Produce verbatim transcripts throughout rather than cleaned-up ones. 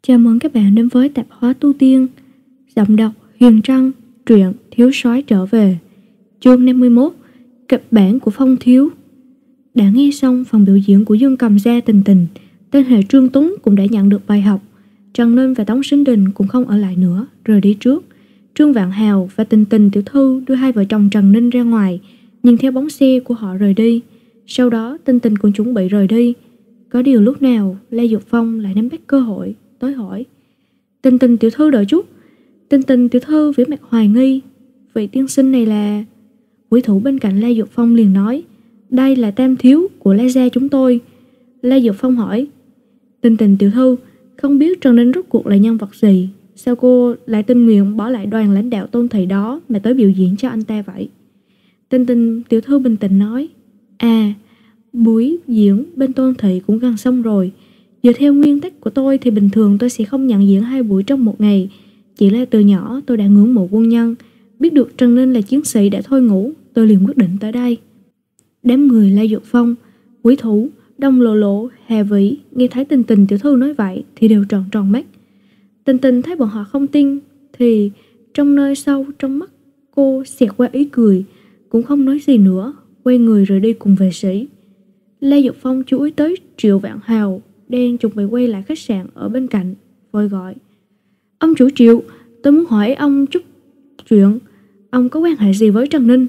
Chào mừng các bạn đến với tạp hóa tu tiên. Giọng đọc Huyền Trăng. Truyện Thiếu Soái trở về. Chương năm mươi mốt. Kịch bản của Phong Thiếu. Đã nghe xong phần biểu diễn của Dương Cầm Gia Tình Tình, tên hệ Trương Tuấn cũng đã nhận được bài học. Trần Ninh và Tống Sinh Đình cũng không ở lại nữa, rời đi trước. Trương Vạn Hào và Tình Tình tiểu thư đưa hai vợ chồng Trần Ninh ra ngoài, nhìn theo bóng xe của họ rời đi. Sau đó Tình Tình cũng chuẩn bị rời đi. Có điều lúc nào Lê Dục Phong lại nắm bắt cơ hội tới hỏi: Tình Tình tiểu thư đợi chút. Tình Tình tiểu thư vẻ mặt hoài nghi: Vị tiên sinh này là... Quý thủ bên cạnh Lê Dục Phong liền nói: Đây là tam thiếu của Lê gia chúng tôi. Lê Dục Phong hỏi: Tình Tình tiểu thư, không biết Trần Ninh rốt cuộc là nhân vật gì? Sao cô lại tình nguyện bỏ lại đoàn lãnh đạo tôn thị đó mà tới biểu diễn cho anh ta vậy? Tình Tình tiểu thư bình tĩnh nói: À, buổi diễn bên tôn thị cũng gần xong rồi. Dựa theo nguyên tắc của tôi thì bình thường tôi sẽ không nhận diễn hai buổi trong một ngày. Chỉ là từ nhỏ tôi đã ngưỡng mộ quân nhân, biết được Trần Ninh là chiến sĩ đã thôi ngủ, tôi liền quyết định tới đây. Đám người Lê Dục Phong, Quý thủ, Đông Lộ Lộ, Hà Vĩ nghe thấy Tình Tình tiểu thư nói vậy thì đều tròn tròn mắt. Tình Tình thấy bọn họ không tin thì trong nơi sâu trong mắt cô xẹt qua ý cười, cũng không nói gì nữa, quay người rời đi cùng vệ sĩ. Lê Dục Phong chú ý tới Triệu Vạn Hào đang chuẩn bị quay lại khách sạn ở bên cạnh, vội gọi: Ông chủ Triệu, tôi muốn hỏi ông chút chuyện. Ông có quan hệ gì với Trần Ninh?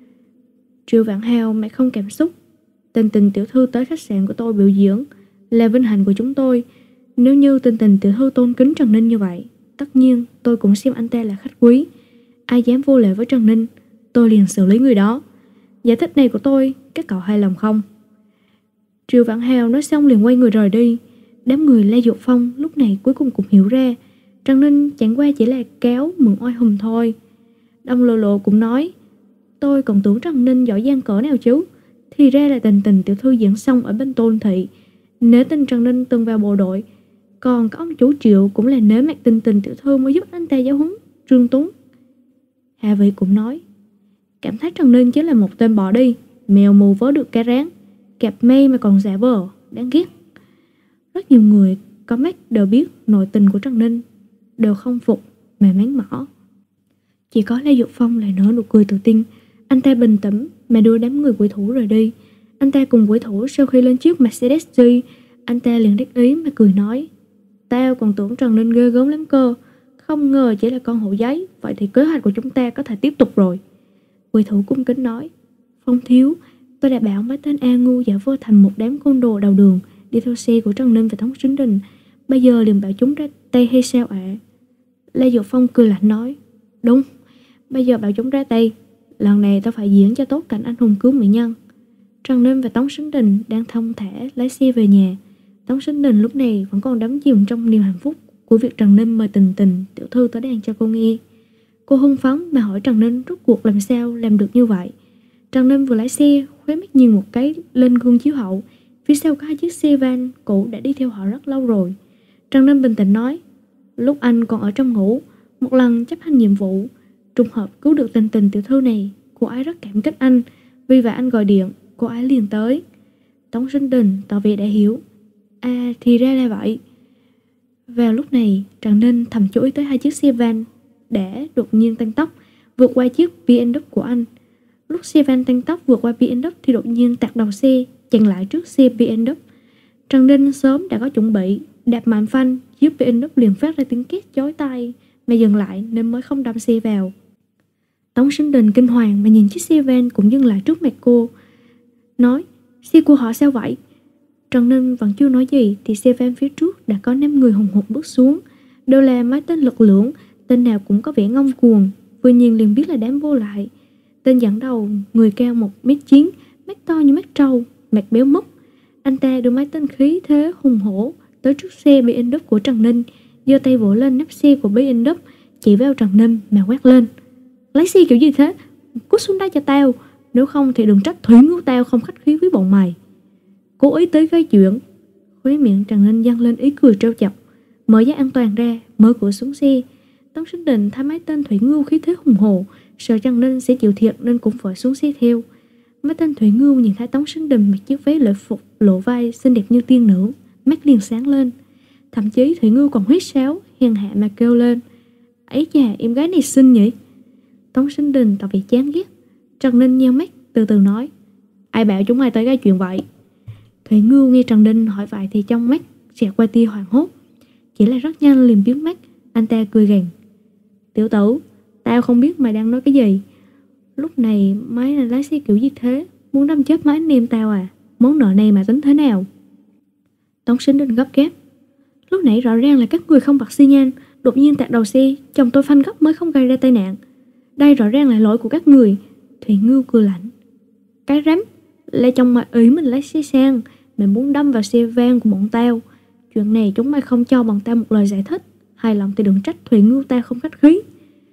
Triệu Vạn Hào mặt không cảm xúc: Tình Tình tiểu thư tới khách sạn của tôi biểu diễn là vinh hạnh của chúng tôi. Nếu như Tình Tình tiểu thư tôn kính Trần Ninh như vậy, tất nhiên tôi cũng xem anh ta là khách quý. Ai dám vô lễ với Trần Ninh, tôi liền xử lý người đó. Giải thích này của tôi, các cậu hài lòng không? Triệu Vạn Hào nói xong liền quay người rời đi. Đám người Lê Dục Phong lúc này cuối cùng cũng hiểu ra Trần Ninh chẳng qua chỉ là kéo mượn oai hùng thôi. Đông Lộ Lộ cũng nói: Tôi còn tưởng Trần Ninh giỏi giang cỡ nào chứ, thì ra là Tình Tình tiểu thư diễn xong ở bên tôn thị. Nếu tin Trần Ninh từng vào bộ đội, còn có ông chủ Triệu cũng là nể mặt Tình Tình tiểu thư mới giúp anh ta giáo huấn Trương Tuấn. Hà Vĩ cũng nói: Cảm thấy Trần Ninh chính là một tên bỏ đi, mèo mù vớ được cá rán, cặp mây mà còn giả vờ, đáng ghét. Rất nhiều người có mắt đều biết nội tình của Trần Ninh, đều không phục mà mắng mỏ. Chỉ có Lê Dục Phong lại nở nụ cười tự tin. Anh ta bình tĩnh mà đưa đám người quỷ thủ rời đi. Anh ta cùng quỷ thủ sau khi lên chiếc Mercedes-G, anh ta liền đắc ý mà cười nói: Tao còn tưởng Trần Ninh ghê gớm lắm cơ, không ngờ chỉ là con hổ giấy. Vậy thì kế hoạch của chúng ta có thể tiếp tục rồi. Quỷ thủ cung kính nói: Phong thiếu, tôi đã bảo mấy tên A ngu giả vờ thành một đám côn đồ đầu đường đi theo xe của Trần Ninh và Tống Sinh Đình, bây giờ liền bảo chúng ra tay hay sao ạ? À? Lê Dục Phong cười lạnh nói: Đúng, bây giờ bảo chúng ra tay. Lần này tao phải diễn cho tốt cảnh anh hùng cứu mỹ nhân. Trần Ninh và Tống Sinh Đình đang thong thả lái xe về nhà. Tống Sinh Đình lúc này vẫn còn đắm chìm trong niềm hạnh phúc của việc Trần Ninh mời Tình Tình tiểu thư tới đàn cho cô nghe. Cô hưng phấn mà hỏi Trần Ninh rốt cuộc làm sao làm được như vậy. Trần Ninh vừa lái xe, khóe mắt nhìn một cái lên gương chiếu hậu, phía sau có hai chiếc xe van cũ đã đi theo họ rất lâu rồi. Trần Ninh bình tĩnh nói: Lúc anh còn ở trong ngủ, một lần chấp hành nhiệm vụ, trùng hợp cứu được Tình Tình tiểu thư này, cô ấy rất cảm kích anh, vì vậy anh gọi điện, cô ấy liền tới. Tống Sinh Đình tỏ vẻ đã hiểu: À, thì ra là vậy. Vào lúc này, Trần Ninh thầm chú ý tới hai chiếc xe van đã đột nhiên tăng tốc vượt qua chiếc bê em vê của anh. Lúc xe van tăng tốc vượt qua bê em vê thì đột nhiên tạt đầu xe chặn lại trước xe bê em vê. Trần Ninh sớm đã có chuẩn bị, đạp mạnh phanh, chiếc bê em vê liền phát ra tiếng két chói tai mà dừng lại nên mới không đâm xe vào. Tống Sinh Đình kinh hoàng mà nhìn chiếc xe van cũng dừng lại trước mặt cô, nói: Xe của họ sao vậy? Trần Ninh vẫn chưa nói gì thì xe van phía trước đã có năm người hùng hục bước xuống, đều là mấy tên lực lưỡng, tên nào cũng có vẻ ngông cuồng, vừa nhìn liền biết là đám vô lại. Tên dẫn đầu, người cao một mét chín, mắt to như mắt trâu, mặt béo mốc. Anh ta đưa mấy tên khí thế hùng hổ tới trước xe bê em vê của Trần Ninh, giơ tay vỗ lên nắp xe của bê em vê, chỉ vào Trần Ninh mà quát lên: Lấy xe kiểu gì thế? Cút xuống đây cho tao, nếu không thì đừng trách thủy ngưu tao không khách khí với bọn mày. Cố ý tới gây chuyện. Khóe miệng Trần Ninh dâng lên ý cười trêu chọc, mở giá an toàn ra, mở cửa xuống xe. Tống Sinh Đình thấy mấy tên thủy ngưu khí thế hùng hồ, sợ Trần Ninh sẽ chịu thiệt nên cũng phải xuống xe theo. Mấy tên thủy ngưu nhìn thấy Tống Sinh Đình mặc chiếc váy lễ phục lộ vai xinh đẹp như tiên nữ, mắt liền sáng lên. Thậm chí Thủy Ngưu còn huýt sáo, hèn hạ mà kêu lên: ấy chà, em gái này xinh nhỉ. Tống Sinh Đình tỏ vẻ chán ghét. Trần Ninh nheo mắt từ từ nói: ai bảo chúng mày tới cái chuyện vậy? Thủy Ngưu nghe Trần Ninh hỏi vậy thì trong mắt xẹt qua tia hoảng hốt, chỉ là rất nhanh liền biến mất. Anh ta cười gằn: tiểu tử, tao không biết mày đang nói cái gì. Lúc này máy là lái xe kiểu gì thế? Muốn đâm chết mấy anh em tao à? Món nợ này mà tính thế nào? Tống Sinh Đình gấp gáp: lúc nãy rõ ràng là các người không bật xi nhan, đột nhiên tạt đầu xe, chồng tôi phanh gấp mới không gây ra tai nạn. Đây rõ ràng là lỗi của các người. Thủy Ngưu cười lạnh: cái rắm, là chồng mày ý mình lái xe sang, mày muốn đâm vào xe van của bọn tao. Chuyện này chúng mày không cho bọn tao một lời giải thích, hài lòng thì đừng trách Thủy Ngưu ta không khách khí.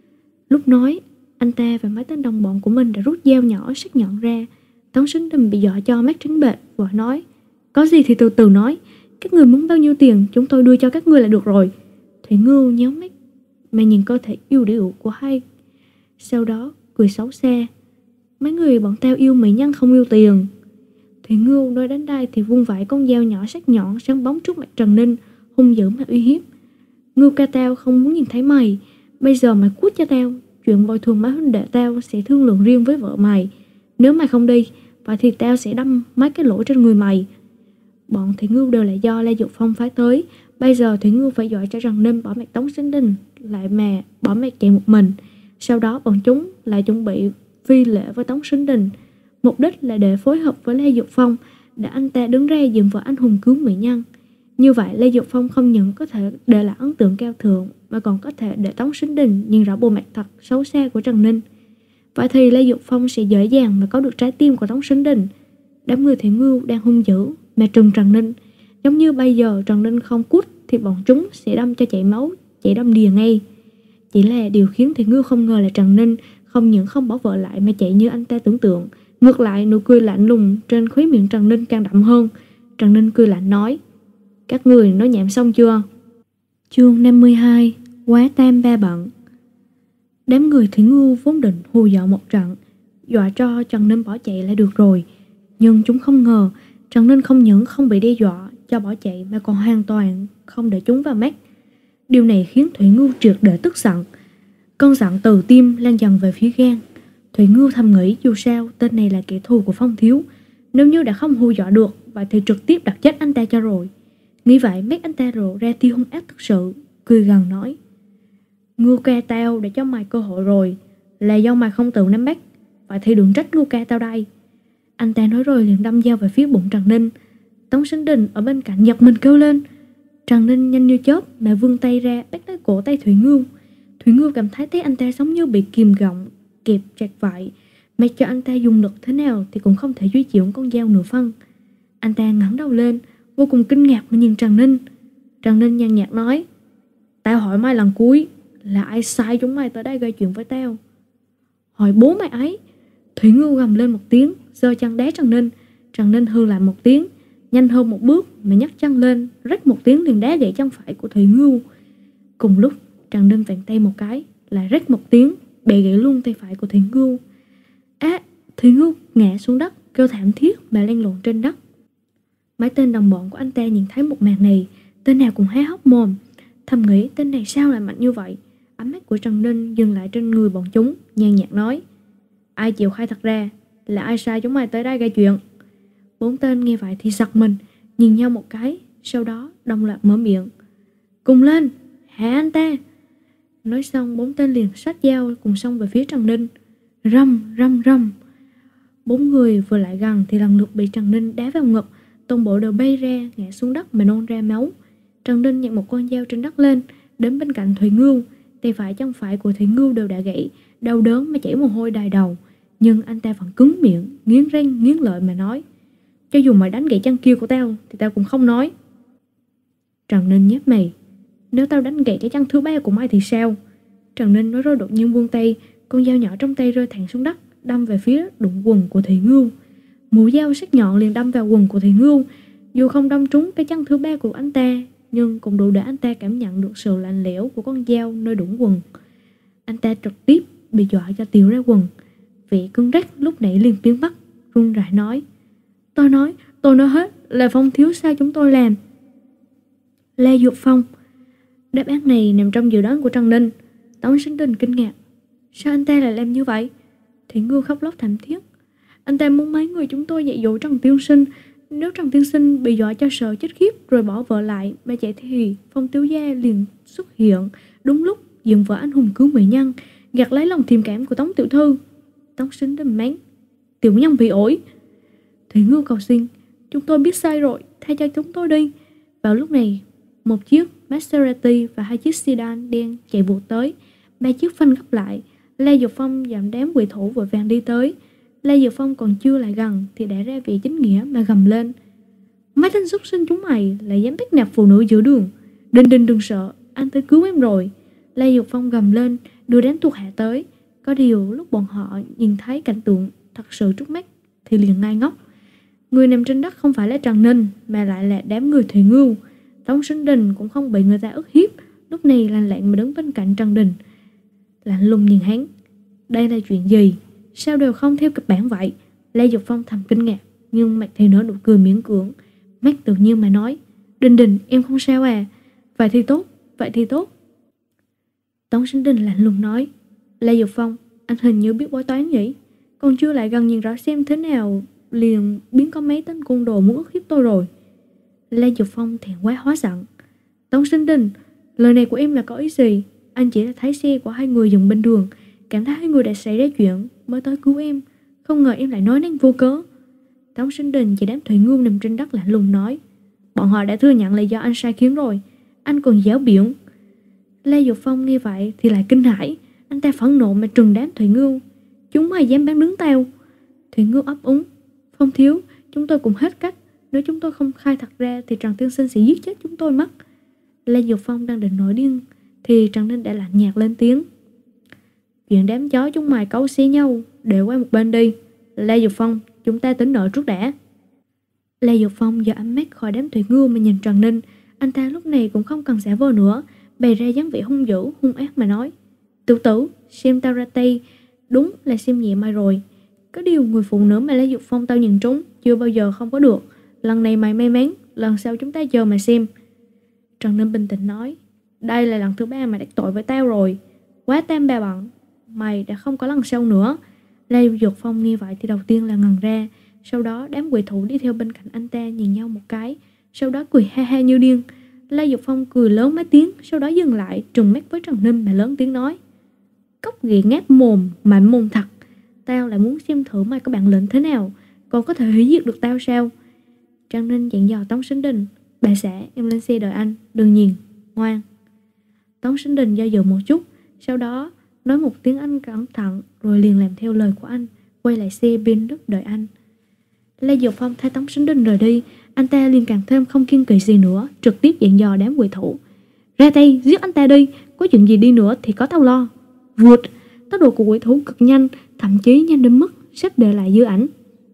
Lúc nói, anh ta và mấy tên đồng bọn của mình đã rút dao nhỏ sắc nhọn ra. Tống Sinh Đình bị dọa cho mắt trắng bệch, vội nói: có gì thì từ từ nói, các người muốn bao nhiêu tiền chúng tôi đưa cho các ngươi là được rồi. Thủy Ngưu nhéo mắt mà nhìn cơ thể yêu điệu của hai, sau đó cười xấu xa: mấy người bọn tao yêu mỹ nhân không yêu tiền. Thủy Ngưu nói đến đây thì vung vãi con dao nhỏ sắc nhọn sáng bóng trước mặt Trần Ninh, hung dữ mà uy hiếp: Ngưu ca tao không muốn nhìn thấy mày, bây giờ mày cút cho tao. Chuyện bồi thường mấy huynh đệ tao sẽ thương lượng riêng với vợ mày. Nếu mày không đi, vậy thì tao sẽ đâm mấy cái lỗ trên người mày. Bọn Thủy Ngưu đều là do Lê Dục Phong phái tới. Bây giờ Thủy Ngưu phải dọa cho Trần Ninh bỏ mặt Tống Sinh Đình, lại mà bỏ mặt chạy một mình. Sau đó bọn chúng lại chuẩn bị phi lễ với Tống Sinh Đình, mục đích là để phối hợp với Lê Dục Phong, để anh ta đứng ra dựng vợ anh hùng cứu mỹ nhân. Như vậy Lê Dục Phong không những có thể để lại ấn tượng cao thượng, mà còn có thể để Tống Sinh Đình nhìn rõ bộ mặt thật xấu xa của Trần Ninh. Vậy thì Lê Dục Phong sẽ dễ dàng mà có được trái tim của Tống Sinh Đình. Đám người Thủy Ngưu đang hung dữ mà trừng Trần Ninh, giống như bây giờ Trần Ninh không cút thì bọn chúng sẽ đâm cho chảy máu, chảy đâm đìa ngay. Chỉ là điều khiến Thủy Ngưu không ngờ là Trần Ninh không những không bỏ vợ lại mà chạy như anh ta tưởng tượng. Ngược lại, nụ cười lạnh lùng trên khóe miệng Trần Ninh càng đậm hơn. Trần Ninh cười lạnh nói: các người nói nhảm xong chưa? Chương năm mươi hai: quá tam ba bận. Đám người Thủy Ngưu vốn định hù dọa một trận, dọa cho Trần Ninh bỏ chạy là được rồi. Nhưng chúng không ngờ Trần Ninh không những không bị đe dọa cho bỏ chạy, mà còn hoàn toàn không để chúng vào mắt. Điều này khiến Thủy Ngưu triệt để tức giận. Cơn giận từ tim lan dần về phía gan. Thủy Ngưu thầm nghĩ dù sao tên này là kẻ thù của Phong Thiếu, nếu như đã không hù dọa được, vậy thì trực tiếp đặt chết anh ta cho rồi. Nghĩ vậy mắt anh ta rộ ra tia hung ác thực sự, cười gằn nói: Ngưu ca tao để cho mày cơ hội rồi, là do mày không tự nắm bắt, vậy thì đừng trách Ngưu ca tao đây. Anh ta nói rồi liền đâm dao về phía bụng Trần Ninh. Tống Sinh Đình ở bên cạnh giật mình kêu lên. Trần Ninh nhanh như chớp mà vươn tay ra bắt lấy cổ tay Thủy Ngưu. Thủy Ngưu cảm thấy thấy anh ta giống như bị kìm gọng, kẹp chặt vậy, mặc cho anh ta dùng lực thế nào thì cũng không thể duy chuyển con dao nửa phân. Anh ta ngẩng đầu lên, vô cùng kinh ngạc mà nhìn Trần Ninh. Trần Ninh nhàn nhạt nói: tao hỏi mày lần cuối, là ai sai chúng mày tới đây gây chuyện với tao? Hỏi bố mày ấy. Thủy Ngưu gầm lên một tiếng, giơ chân đá Trần Ninh. Trần Ninh hừ lại một tiếng, nhanh hơn một bước mà nhấc chân lên, rách một tiếng liền đá gãy chân phải của Thủy Ngưu. Cùng lúc Trần Ninh vặn tay một cái, lại rách một tiếng bẻ gãy luôn tay phải của Thủy Ngưu. Á! À, Thủy Ngưu ngã xuống đất kêu thảm thiết mà lăn lộn trên đất. Mấy tên đồng bọn của anh ta nhìn thấy một màn này, tên nào cũng há hốc mồm, thầm nghĩ tên này sao lại mạnh như vậy. Ánh mắt của Trần Ninh dừng lại trên người bọn chúng, nhàn nhạt nói: ai chịu khai thật ra, là ai sai chúng mày tới đây gây chuyện? Bốn tên nghe vậy thì giật mình, nhìn nhau một cái, sau đó đồng loạt mở miệng: cùng lên, hạ anh ta. Nói xong bốn tên liền xách dao cùng xông về phía Trần Ninh. Rầm rầm rầm. Bốn người vừa lại gần thì lần lượt bị Trần Ninh đá vào ngực, toàn bộ đều bay ra ngã xuống đất mà nôn ra máu. Trần Ninh nhặt một con dao trên đất lên, đến bên cạnh Thủy Ngưu. Tay phải chân phải của Thủy Ngưu đều đã gãy, đau đớn mà chảy mồ hôi đầy đầu, nhưng anh ta vẫn cứng miệng, nghiến răng nghiến lợi mà nói: cho dù mày đánh gãy chân kia của tao thì tao cũng không nói. Trần Ninh nhếch mày: nếu tao đánh gãy cái chân thứ ba của mày thì sao? Trần Ninh nói rồi đột nhiên buông tay, con dao nhỏ trong tay rơi thẳng xuống đất, đâm về phía đụng quần của Thủy Ngưu. Mũi dao sắc nhọn liền đâm vào quần của Thủy Ngưu. Dù không đâm trúng cái chân thứ ba của anh ta, nhưng cũng đủ để anh ta cảm nhận được sự lạnh lẽo của con dao nơi đụng quần. Anh ta trực tiếp bị dọa cho tiểu ra quần. Vẻ cứng rắc lúc nãy liền biến mất, run rẩy nói: tôi nói, tôi nói hết là Phong Thiếu sai chúng tôi làm. Lê Dục Phong. Đáp án này nằm trong dự đoán của Trần Ninh. Tống Sinh Đình kinh ngạc. Sao anh ta lại làm như vậy? Thủy Ngưu khóc lóc thảm thiết. Anh ta muốn mấy người chúng tôi dạy dỗ Trần Tiên Sinh. Nếu Trần Tiên Sinh bị dọa cho sợ chết khiếp rồi bỏ vợ lại mà chạy thì Phong Tiếu Gia liền xuất hiện đúng lúc dựng vợ anh hùng cứu mỹ nhân, gạt lấy lòng thiềm cảm của Tống tiểu thư. Tống Sinh Đình mắng. Tiểu nhân bị ổi. Thủy Ngưu cầu xin. Chúng tôi biết sai rồi, tha cho chúng tôi đi. Vào lúc này, một chiếc Maserati và hai chiếc sedan đen chạy vụt tới. Ba chiếc phanh gấp lại. Lê Dục Phong giảm đám quỷ thủ vội vàng đi tới. Lê Dục Phong còn chưa lại gần thì đã ra vị chính nghĩa mà gầm lên. Mấy tên xuất sinh chúng mày lại dám bắt nạt phụ nữ giữa đường. Đinh Đinh đừng sợ, anh tới cứu em rồi. Lê Dục Phong gầm lên, đưa đám thuộc hạ tới. Có điều lúc bọn họ nhìn thấy cảnh tượng thật sự trước mắt thì liền ngây ngốc. Người nằm trên đất không phải là Trần Ninh mà lại là đám người Thủy Ngưu. Tống Sinh Đình cũng không bị người ta ức hiếp, lúc này lành lặn mà đứng bên cạnh Trần Đình, lạnh lùng nhìn hắn. Đây là chuyện gì? Sao đều không theo kịch bản vậy? Lê Dục Phong thầm kinh ngạc, nhưng mặt thì nở nụ cười miễn cưỡng, mắt tự nhiên mà nói. Đình Đình, em không sao à? Vậy thì tốt, vậy thì tốt. Tống Sinh Đình lạnh lùng nói. Lê Dục Phong, anh hình như biết bói toán nhỉ? Còn chưa lại gần nhìn rõ xem thế nào liền biến có mấy tên côn đồ muốn ức hiếp tôi rồi. Lê Dục Phong thẹn quá hóa giận. Tống Sinh Đình, lời này của em là có ý gì? Anh chỉ là thấy xe của hai người dừng bên đường, cảm thấy hai người đã xảy ra chuyện mới tới cứu em, không ngờ em lại nói năng vô cớ. Tống Sinh Đình chỉ đám Thủy Ngưu nằm trên đất lạnh lùng nói. Bọn họ đã thừa nhận là do anh sai khiến rồi, anh còn giáo biện. Lê Dục Phong nghe vậy thì lại kinh hãi. Anh ta phẫn nộ mà trừng đám Thủy Ngưu. Chúng mày dám bán đứng tao? Thủy Ngưu ấp úng. Phong thiếu, chúng tôi cũng hết cách. Nếu chúng tôi không khai thật ra thì Trần Tiên Sinh sẽ giết chết chúng tôi mất. Lê Dục Phong đang định nổi điên thì Trần Ninh đã lạnh nhạt lên tiếng. Chuyện đám chó chúng mày cấu xé nhau để qua một bên đi. Lê Dục Phong, chúng ta tính nợ trước đã. Lê Dục Phong giờ ánh mắt khỏi đám Thủy Ngưu mà nhìn Trần Ninh. Anh ta lúc này cũng không cần giả vờ nữa, bày ra dáng vẻ hung dữ hung ác mà nói. Tiểu tử, xem tao ra tay đúng là xem nhẹ mày rồi. Có điều người phụ nữ mà Lê Dục Phong tao nhìn trúng chưa bao giờ không có được. Lần này mày may mắn, lần sau chúng ta chờ mà xem. Trần Ninh bình tĩnh nói. Đây là lần thứ ba mày đắc tội với tao rồi. Quá tam ba bận, mày đã không có lần sau nữa. Lê Dục Phong nghe vậy thì đầu tiên là ngần ra. Sau đó đám quỷ thủ đi theo bên cạnh anh ta nhìn nhau một cái, sau đó cười ha ha như điên. Lê Dục Phong cười lớn mấy tiếng, sau đó dừng lại trừng mắt với Trần Ninh mà lớn tiếng nói. Cốc ghẻ ngáp mồm, mạnh mồm thật. Tao lại muốn xem thử mày có bản lĩnh thế nào, còn có thể hủy diệt được tao sao? Trần Ninh dặn dò Tống Sinh Đình. Bà xã, em lên xe đợi anh, đừng nhìn, ngoan. Tống Sinh Đình do dự một chút, sau đó nói một tiếng Anh cẩn thận rồi liền làm theo lời của anh, quay lại xe bên đất đợi anh. Lê Dục Phong thay Tống Sinh Đình rời đi, anh ta liền càng thêm không kiêng kỵ gì nữa, trực tiếp dặn dò đám quỷ thủ. Ra tay, giết anh ta đi, có chuyện gì đi nữa thì có tao lo. Vụt, tốc độ của quỷ thủ cực nhanh, thậm chí nhanh đến mức sắp để lại dư ảnh.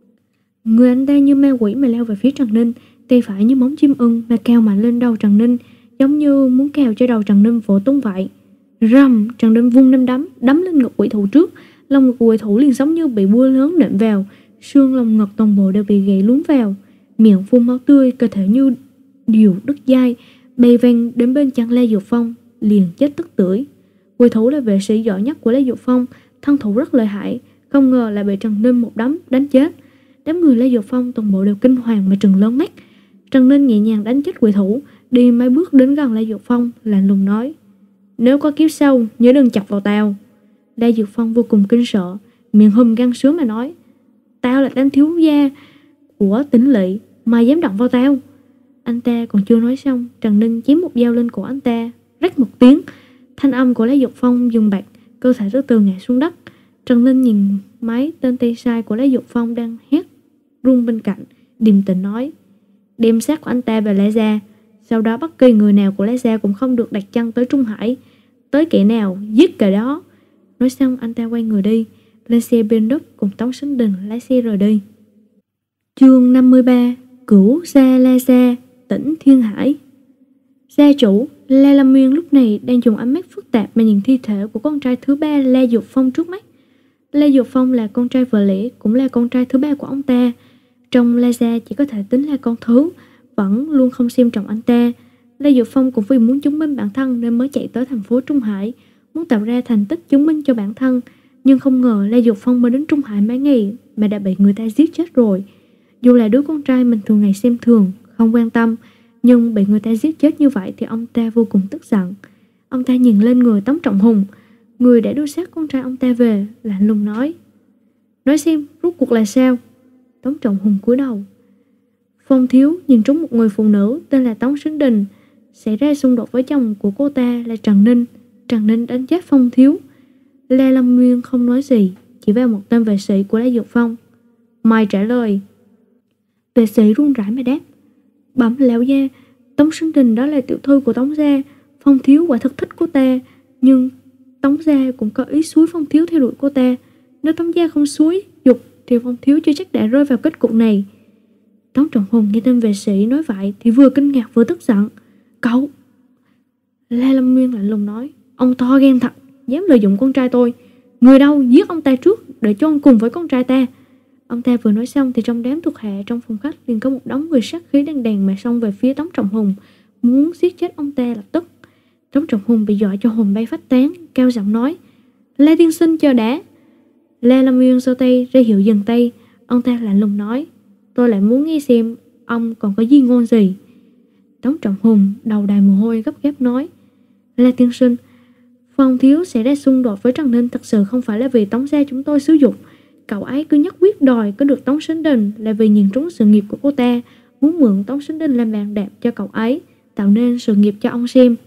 Người anh ta như ma quỷ mà leo về phía Trần Ninh, tay phải như móng chim ưng mà cào mạnh lên đầu Trần Ninh, giống như muốn cào cho đầu Trần Ninh vỗ tung vậy. Rầm, Trần Ninh vung năm đấm, đấm lên ngực quỷ thủ trước, lồng ngực của quỷ thủ liền giống như bị búa lớn nện vào, xương lồng ngực toàn bộ đều bị gãy lún vào, miệng phun máu tươi, cơ thể như điều đứt dây, bay văng đến bên chân Lê Dục Phong, liền chết tức tưởi. Quỷ thủ là vệ sĩ giỏi nhất của Lê Dục Phong, thân thủ rất lợi hại, không ngờ lại bị Trần Ninh một đấm đánh chết. Đám người Lê Dục Phong toàn bộ đều kinh hoàng mà trừng lớn mắt. Trần Ninh nhẹ nhàng đánh chết quỷ thủ, đi mấy bước đến gần Lê Dục Phong, lạnh lùng nói. Nếu có kiếp sau, nhớ đừng chọc vào tao. Lê Dục Phong vô cùng kinh sợ, miệng hùm gan sướng mà nói. Tao là tên thiếu gia của Tỉnh Lỵ, mày dám động vào tao? Anh ta còn chưa nói xong, Trần Ninh chém một dao lên cổ anh ta, rách một tiếng. Thanh âm của Lê Dục Phong dừng bạc, cơ thể từ từ ngã xuống đất. Trần Ninh nhìn mấy tên tay sai của Lê Dục Phong đang hét run bên cạnh, điềm tĩnh nói. Đem xác của anh ta về Lê Gia, sau đó bất kỳ người nào của Lê Gia cũng không được đặt chân tới Trung Hải, tới kẻ nào giết kẻ đó. Nói xong anh ta quay người đi, lên xe bên đất cùng Tống Sinh Đình lái xe rời đi. Chương năm mươi ba. Cửu Gia La Gia, tỉnh Thiên Hải. Gia chủ La Lâm Nguyên lúc này đang dùng ánh mắt phức tạp mà nhìn thi thể của con trai thứ ba Lê Dục Phong trước mắt. Lê Dục Phong là con trai vợ lẽ, cũng là con trai thứ ba của ông ta. Trong La Gia chỉ có thể tính là con thứ, vẫn luôn không xem trọng anh ta. Lê Dược Phong cũng vì muốn chứng minh bản thân nên mới chạy tới thành phố Trung Hải, muốn tạo ra thành tích chứng minh cho bản thân. Nhưng không ngờ Lê Dược Phong mới đến Trung Hải mấy ngày mà đã bị người ta giết chết rồi. Dù là đứa con trai mình thường ngày xem thường, không quan tâm, nhưng bị người ta giết chết như vậy thì ông ta vô cùng tức giận. Ông ta nhìn lên người Tống Trọng Hùng, người đã đưa xác con trai ông ta về, lạnh lùng nói: Nói xem, rốt cuộc là sao? Tống Trọng Hùng cúi đầu. Phong Thiếu nhìn trúng một người phụ nữ tên là Tống Sính Đình, xảy ra xung đột với chồng của cô ta là Trần Ninh. Trần Ninh đánh chết Phong Thiếu. Lê Lâm Nguyên không nói gì, chỉ vào một tên vệ sĩ của Lê Dược Phong. Mày trả lời. Vệ sĩ run rẩy mà đáp: Bẩm lão gia, Tống Sính Đình đó là tiểu thư của Tống gia. Phong Thiếu quả thực thích cô ta, nhưng Tống gia cũng có ý xúi Phong Thiếu theo đuổi cô ta. Nếu Tống gia không xúi dục thì Phong Thiếu chưa chắc đã rơi vào kết cục này. Tống Trọng Hùng nghe tên vệ sĩ nói vậy thì vừa kinh ngạc vừa tức giận. Cậu! Lê Lâm Nguyên lạnh lùng nói: Ông to gan thật, dám lợi dụng con trai tôi. Người đâu, giết ông ta trước để cho ông cùng với con trai ta. Ông ta vừa nói xong thì trong đám thuộc hạ trong phòng khách liền có một đống người sát khí đằng đằng mà xông về phía Tống Trọng Hùng, muốn giết chết ông ta lập tức. Tống Trọng Hùng bị dọa cho hồn bay phách tán, cao giọng nói: Lê tiên sinh chờ đã. Lê Lâm Nguyên giơ tay ra hiệu dừng tay. Ông ta lạnh lùng nói: Tôi lại muốn nghe xem ông còn có di ngôn gì. Tống Trọng Hùng đầu đầy mồ hôi gấp gáp nói: Lê tiên sinh, Phong Thiếu sẽ ra xung đột với Trần Ninh thật sự không phải là vì Tống gia chúng tôi xúi dục. Cậu ấy cứ nhất quyết đòi có được Tống Sính Đình là vì nhìn trúng sự nghiệp của cô ta, muốn mượn Tống Sính Đình làm bàn đạp cho cậu ấy, tạo nên sự nghiệp cho ông xem.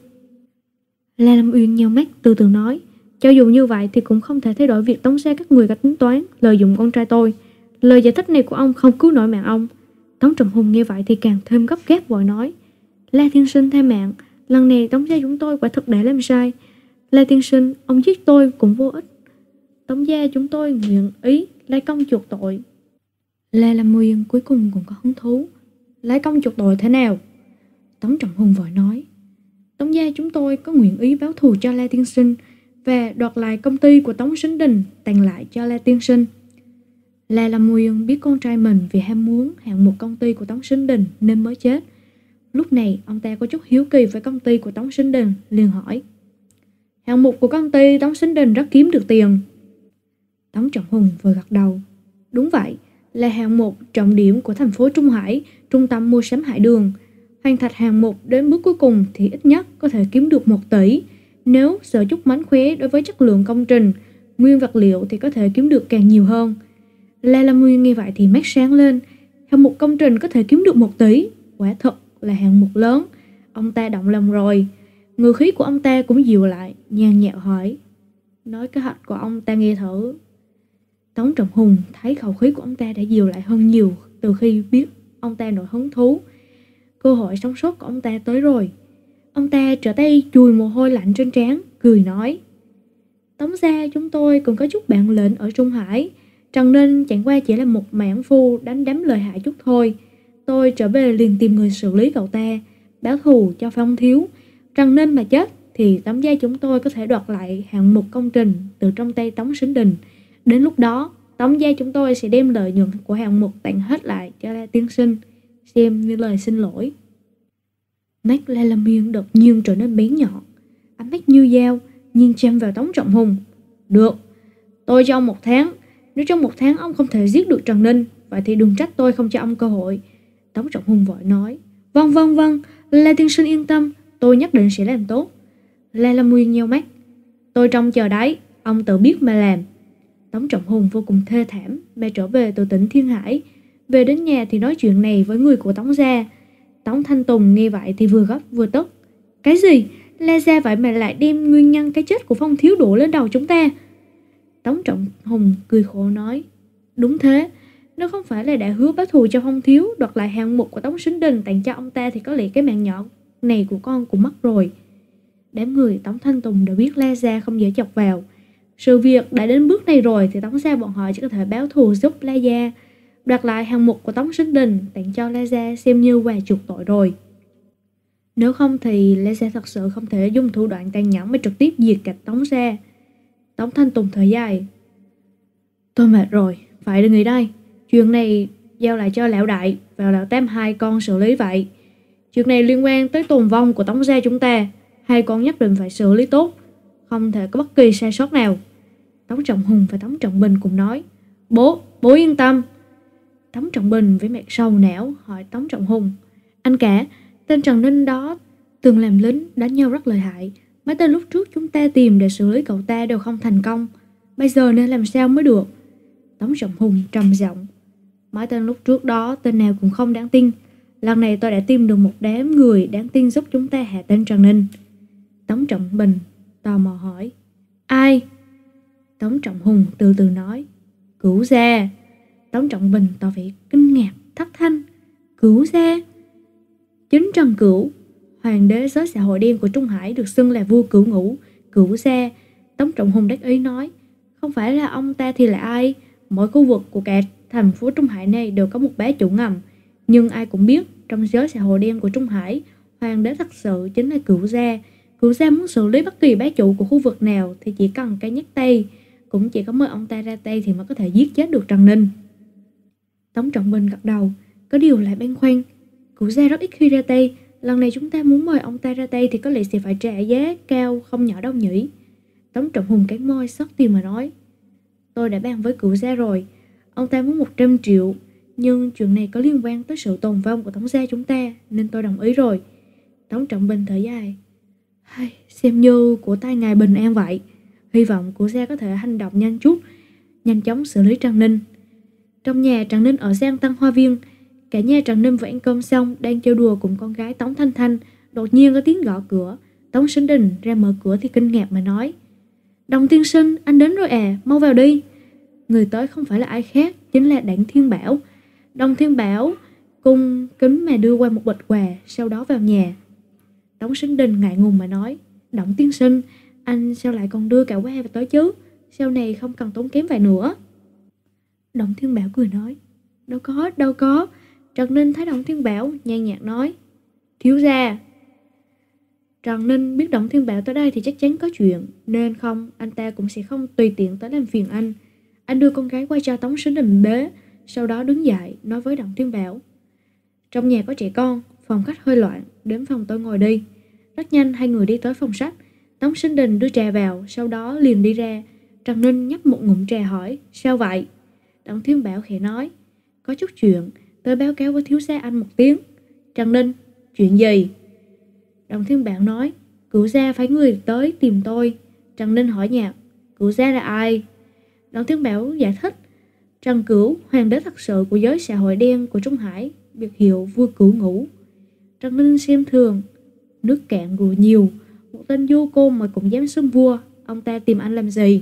La Lâm Uyên nheo mắt từ từ nói: Cho dù như vậy thì cũng không thể thay đổi việc Tống gia các người có tính toán lợi dụng con trai tôi. Lời giải thích này của ông không cứu nổi mạng ông. Tống Trọng Hùng nghe vậy thì càng thêm gấp gáp vội nói: La tiên sinh tha mạng, lần này Tống gia chúng tôi quả thực đã làm sai. La tiên sinh, ông giết tôi cũng vô ích. Tống gia chúng tôi nguyện ý lấy công chuộc tội. La Lâm Nguyên cuối cùng cũng có hứng thú. Lấy công chuộc tội thế nào? Tống Trọng Hùng vội nói: Tống gia chúng tôi có nguyện ý báo thù cho La tiên sinh và đoạt lại công ty của Tống Sính Đình, tặng lại cho La tiên sinh. La Lâm Nguyên biết con trai mình vì ham muốn hạng mục công ty của Tống Sính Đình nên mới chết. Lúc này ông ta có chút hiếu kỳ với công ty của Tống Sính Đình, liền hỏi: Hạng mục của công ty Tống Sính Đình rất kiếm được tiền. Tống Trọng Hùng vừa gật đầu: Đúng vậy, là hạng mục trọng điểm của thành phố Trung Hải, trung tâm mua sắm Hải Đường. Hoàn thành hạng mục đến bước cuối cùng thì ít nhất có thể kiếm được một tỷ. Nếu sợ chút mánh khóe đối với chất lượng công trình, nguyên vật liệu thì có thể kiếm được càng nhiều hơn. La Lâm Nguyên nghe vậy thì mắt sáng lên. Hạng mục công trình có thể kiếm được một tỷ, quả thật là hạng mục lớn. Ông ta động lòng rồi. Ngữ khí của ông ta cũng dịu lại, nhàn nhạt hỏi: Nói kế hoạch của ông ta nghe thử. Tống Trọng Hùng thấy khẩu khí của ông ta đã dịu lại hơn nhiều từ khi biết ông ta nổi hứng thú. Cơ hội sống sót của ông ta tới rồi. Ông ta trở tay chùi mồ hôi lạnh trên trán, cười nói: Tống gia chúng tôi cũng có chút bản lĩnh ở Trung Hải. Trần Ninh chẳng qua chỉ là một mãn phu đánh đấm lợi hại chút thôi. Tôi trở về liền tìm người xử lý cậu ta, báo thù cho Phong Thiếu. Trần Ninh mà chết thì Tống gia chúng tôi có thể đoạt lại hạng mục công trình từ trong tay Tống Sính Đình. Đến lúc đó, Tống gia chúng tôi sẽ đem lợi nhuận của hạng mục tặng hết lại cho La tiên sinh, xem như lời xin lỗi. Mắt La Lâm Nguyên đột nhiên trở nên bén nhọn, ánh mắt như dao nhìn chăm vào Tống Trọng Hùng. Được, tôi cho ông một tháng. Nếu trong một tháng ông không thể giết được Trần Ninh, vậy thì đừng trách tôi không cho ông cơ hội. Tống Trọng Hùng vội nói: Vâng vâng vâng, La tiên sinh yên tâm, tôi nhất định sẽ làm tốt. La Lâm Nguyên nheo mắt: Tôi trông chờ đấy, ông tự biết mà làm. Tống Trọng Hùng vô cùng thê thảm mà trở về từ tỉnh Thiên Hải. Về đến nhà thì nói chuyện này với người của Tống gia. Tống Thanh Tùng nghe vậy thì vừa gấp vừa tức. Cái gì? La gia vậy mà lại đem nguyên nhân cái chết của Phong Thiếu đổ lên đầu chúng ta? Tống Trọng Hùng cười khổ nói: Đúng thế, nếu không phải là đã hứa báo thù cho Phong Thiếu, đoạt lại hạng mục của Tống Sính Đình tặng cho ông ta thì có lẽ cái mạng nhỏ này của con cũng mất rồi. Đám người Tống Thanh Tùng đều biết La gia không dễ chọc vào. Sự việc đã đến bước này rồi thì Tống gia bọn họ chỉ có thể báo thù giúp La gia, đoạt lại hạng mục của Tống Sính Đình tặng cho La gia xem như quà chuộc tội rồi. Nếu không thì La gia thật sự không thể dùng thủ đoạn tàn nhẫn mới trực tiếp diệt kịch Tống gia. Tống Thanh Tùng thở dài: Tôi mệt rồi, phải đi nghỉ đây. Chuyện này giao lại cho lão đại và lão tam hai con xử lý vậy. Chuyện này liên quan tới tồn vong của Tống gia chúng ta, hai con nhất định phải xử lý tốt, không thể có bất kỳ sai sót nào. Tống Trọng Hùng và Tống Trọng Bình cùng nói. Bố, bố yên tâm. Tống Trọng Bình với mặt sầu não hỏi Tống Trọng Hùng. Anh cả, tên Trần Ninh đó từng làm lính đánh nhau rất lợi hại. Mấy tên lúc trước chúng ta tìm để xử lý cậu ta đều không thành công. Bây giờ nên làm sao mới được? Tống Trọng Hùng trầm giọng. Mấy tên lúc trước đó tên nào cũng không đáng tin. Lần này tôi đã tìm được một đám người đáng tin giúp chúng ta hạ tên Trần Ninh. Tống Trọng Bình tò mò hỏi. Ai? Tống Trọng Hùng từ từ nói. Cửu gia. Tống Trọng Bình tỏ vẻ kinh ngạc thất thanh. Cửu gia? Chính Trần Cửu, hoàng đế giới xã hội đen của Trung Hải, được xưng là vua cửu ngũ, cửu gia. Tống Trọng Hùng đắc ý nói. Không phải là ông ta thì là ai? Mỗi khu vực của cả thành phố Trung Hải này đều có một bá chủ ngầm. Nhưng ai cũng biết, trong giới xã hội đen của Trung Hải, hoàng đế thật sự chính là cửu gia. Cửu gia muốn xử lý bất kỳ bá chủ của khu vực nào thì chỉ cần cái nhấc tay, cũng chỉ có mời ông ta ra tay thì mới có thể giết chết được Trần Ninh. Tống Trọng Bình gật đầu, có điều lại băn khoăn. Cửu gia rất ít khi ra tay, lần này chúng ta muốn mời ông ta ra tay thì có lẽ sẽ phải trả giá cao không nhỏ đâu nhỉ. Tống Trọng Hùng cắn môi xót tim mà nói. Tôi đã bàn với cửu gia rồi, ông ta muốn một trăm triệu, nhưng chuyện này có liên quan tới sự tồn vong của Tống gia chúng ta nên tôi đồng ý rồi. Tống Trọng Bình thở dài. Hay, xem như của tay ngài bình an vậy. Hy vọng cửu gia có thể hành động nhanh chút, nhanh chóng xử lý Trần Ninh. Trong nhà Trần Ninh ở Giang Tăng Hoa Viên, cả nhà Trần Ninh vừa ăn cơm xong đang chơi đùa cùng con gái Tống Thanh Thanh. Đột nhiên có tiếng gõ cửa. Tống Sinh Đình ra mở cửa thì kinh ngạc mà nói. Đồng tiên sinh, anh đến rồi à, mau vào đi. Người tới không phải là ai khác, chính là Đặng Thiên Bảo. Đồng Thiên Bảo cung kính mà đưa qua một bịch quà, sau đó vào nhà. Tống Sinh Đình ngại ngùng mà nói. Đặng tiên sinh, anh sao lại còn đưa cả quà vào tới chứ? Sau này không cần tốn kém vậy nữa. Đặng Thiên Bảo cười nói. Đâu có, đâu có. Trần Ninh thấy Đặng Thiên Bảo nhàn nhạt nói. Thiếu gia. Trần Ninh biết Đặng Thiên Bảo tới đây thì chắc chắn có chuyện, nên không, anh ta cũng sẽ không tùy tiện tới làm phiền anh. Anh đưa con gái qua cho Tống Sinh Đình bế, sau đó đứng dậy nói với Đặng Thiên Bảo. Trong nhà có trẻ con, phòng khách hơi loạn, đến phòng tôi ngồi đi. Rất nhanh hai người đi tới phòng sách. Tống Sinh Đình đưa trà vào, sau đó liền đi ra. Trần Ninh nhấp một ngụm trà hỏi. Sao vậy? Đặng Thiên Bảo khẽ nói. Có chút chuyện, tôi báo cáo với thiếu gia anh một tiếng. Trần Ninh, chuyện gì? Đặng Thiên Bảo nói. Cửu gia phái người tới tìm tôi. Trần Ninh hỏi nhạt. Cửu gia là ai? Đặng Thiên Bảo giải thích. Trần Cửu, hoàng đế thật sự của giới xã hội đen của Trung Hải, biệt hiệu vua cửu ngũ. Trần Ninh xem thường. Nước cạn rùa nhiều, một tên du côn mà cũng dám xưng vua, ông ta tìm anh làm gì?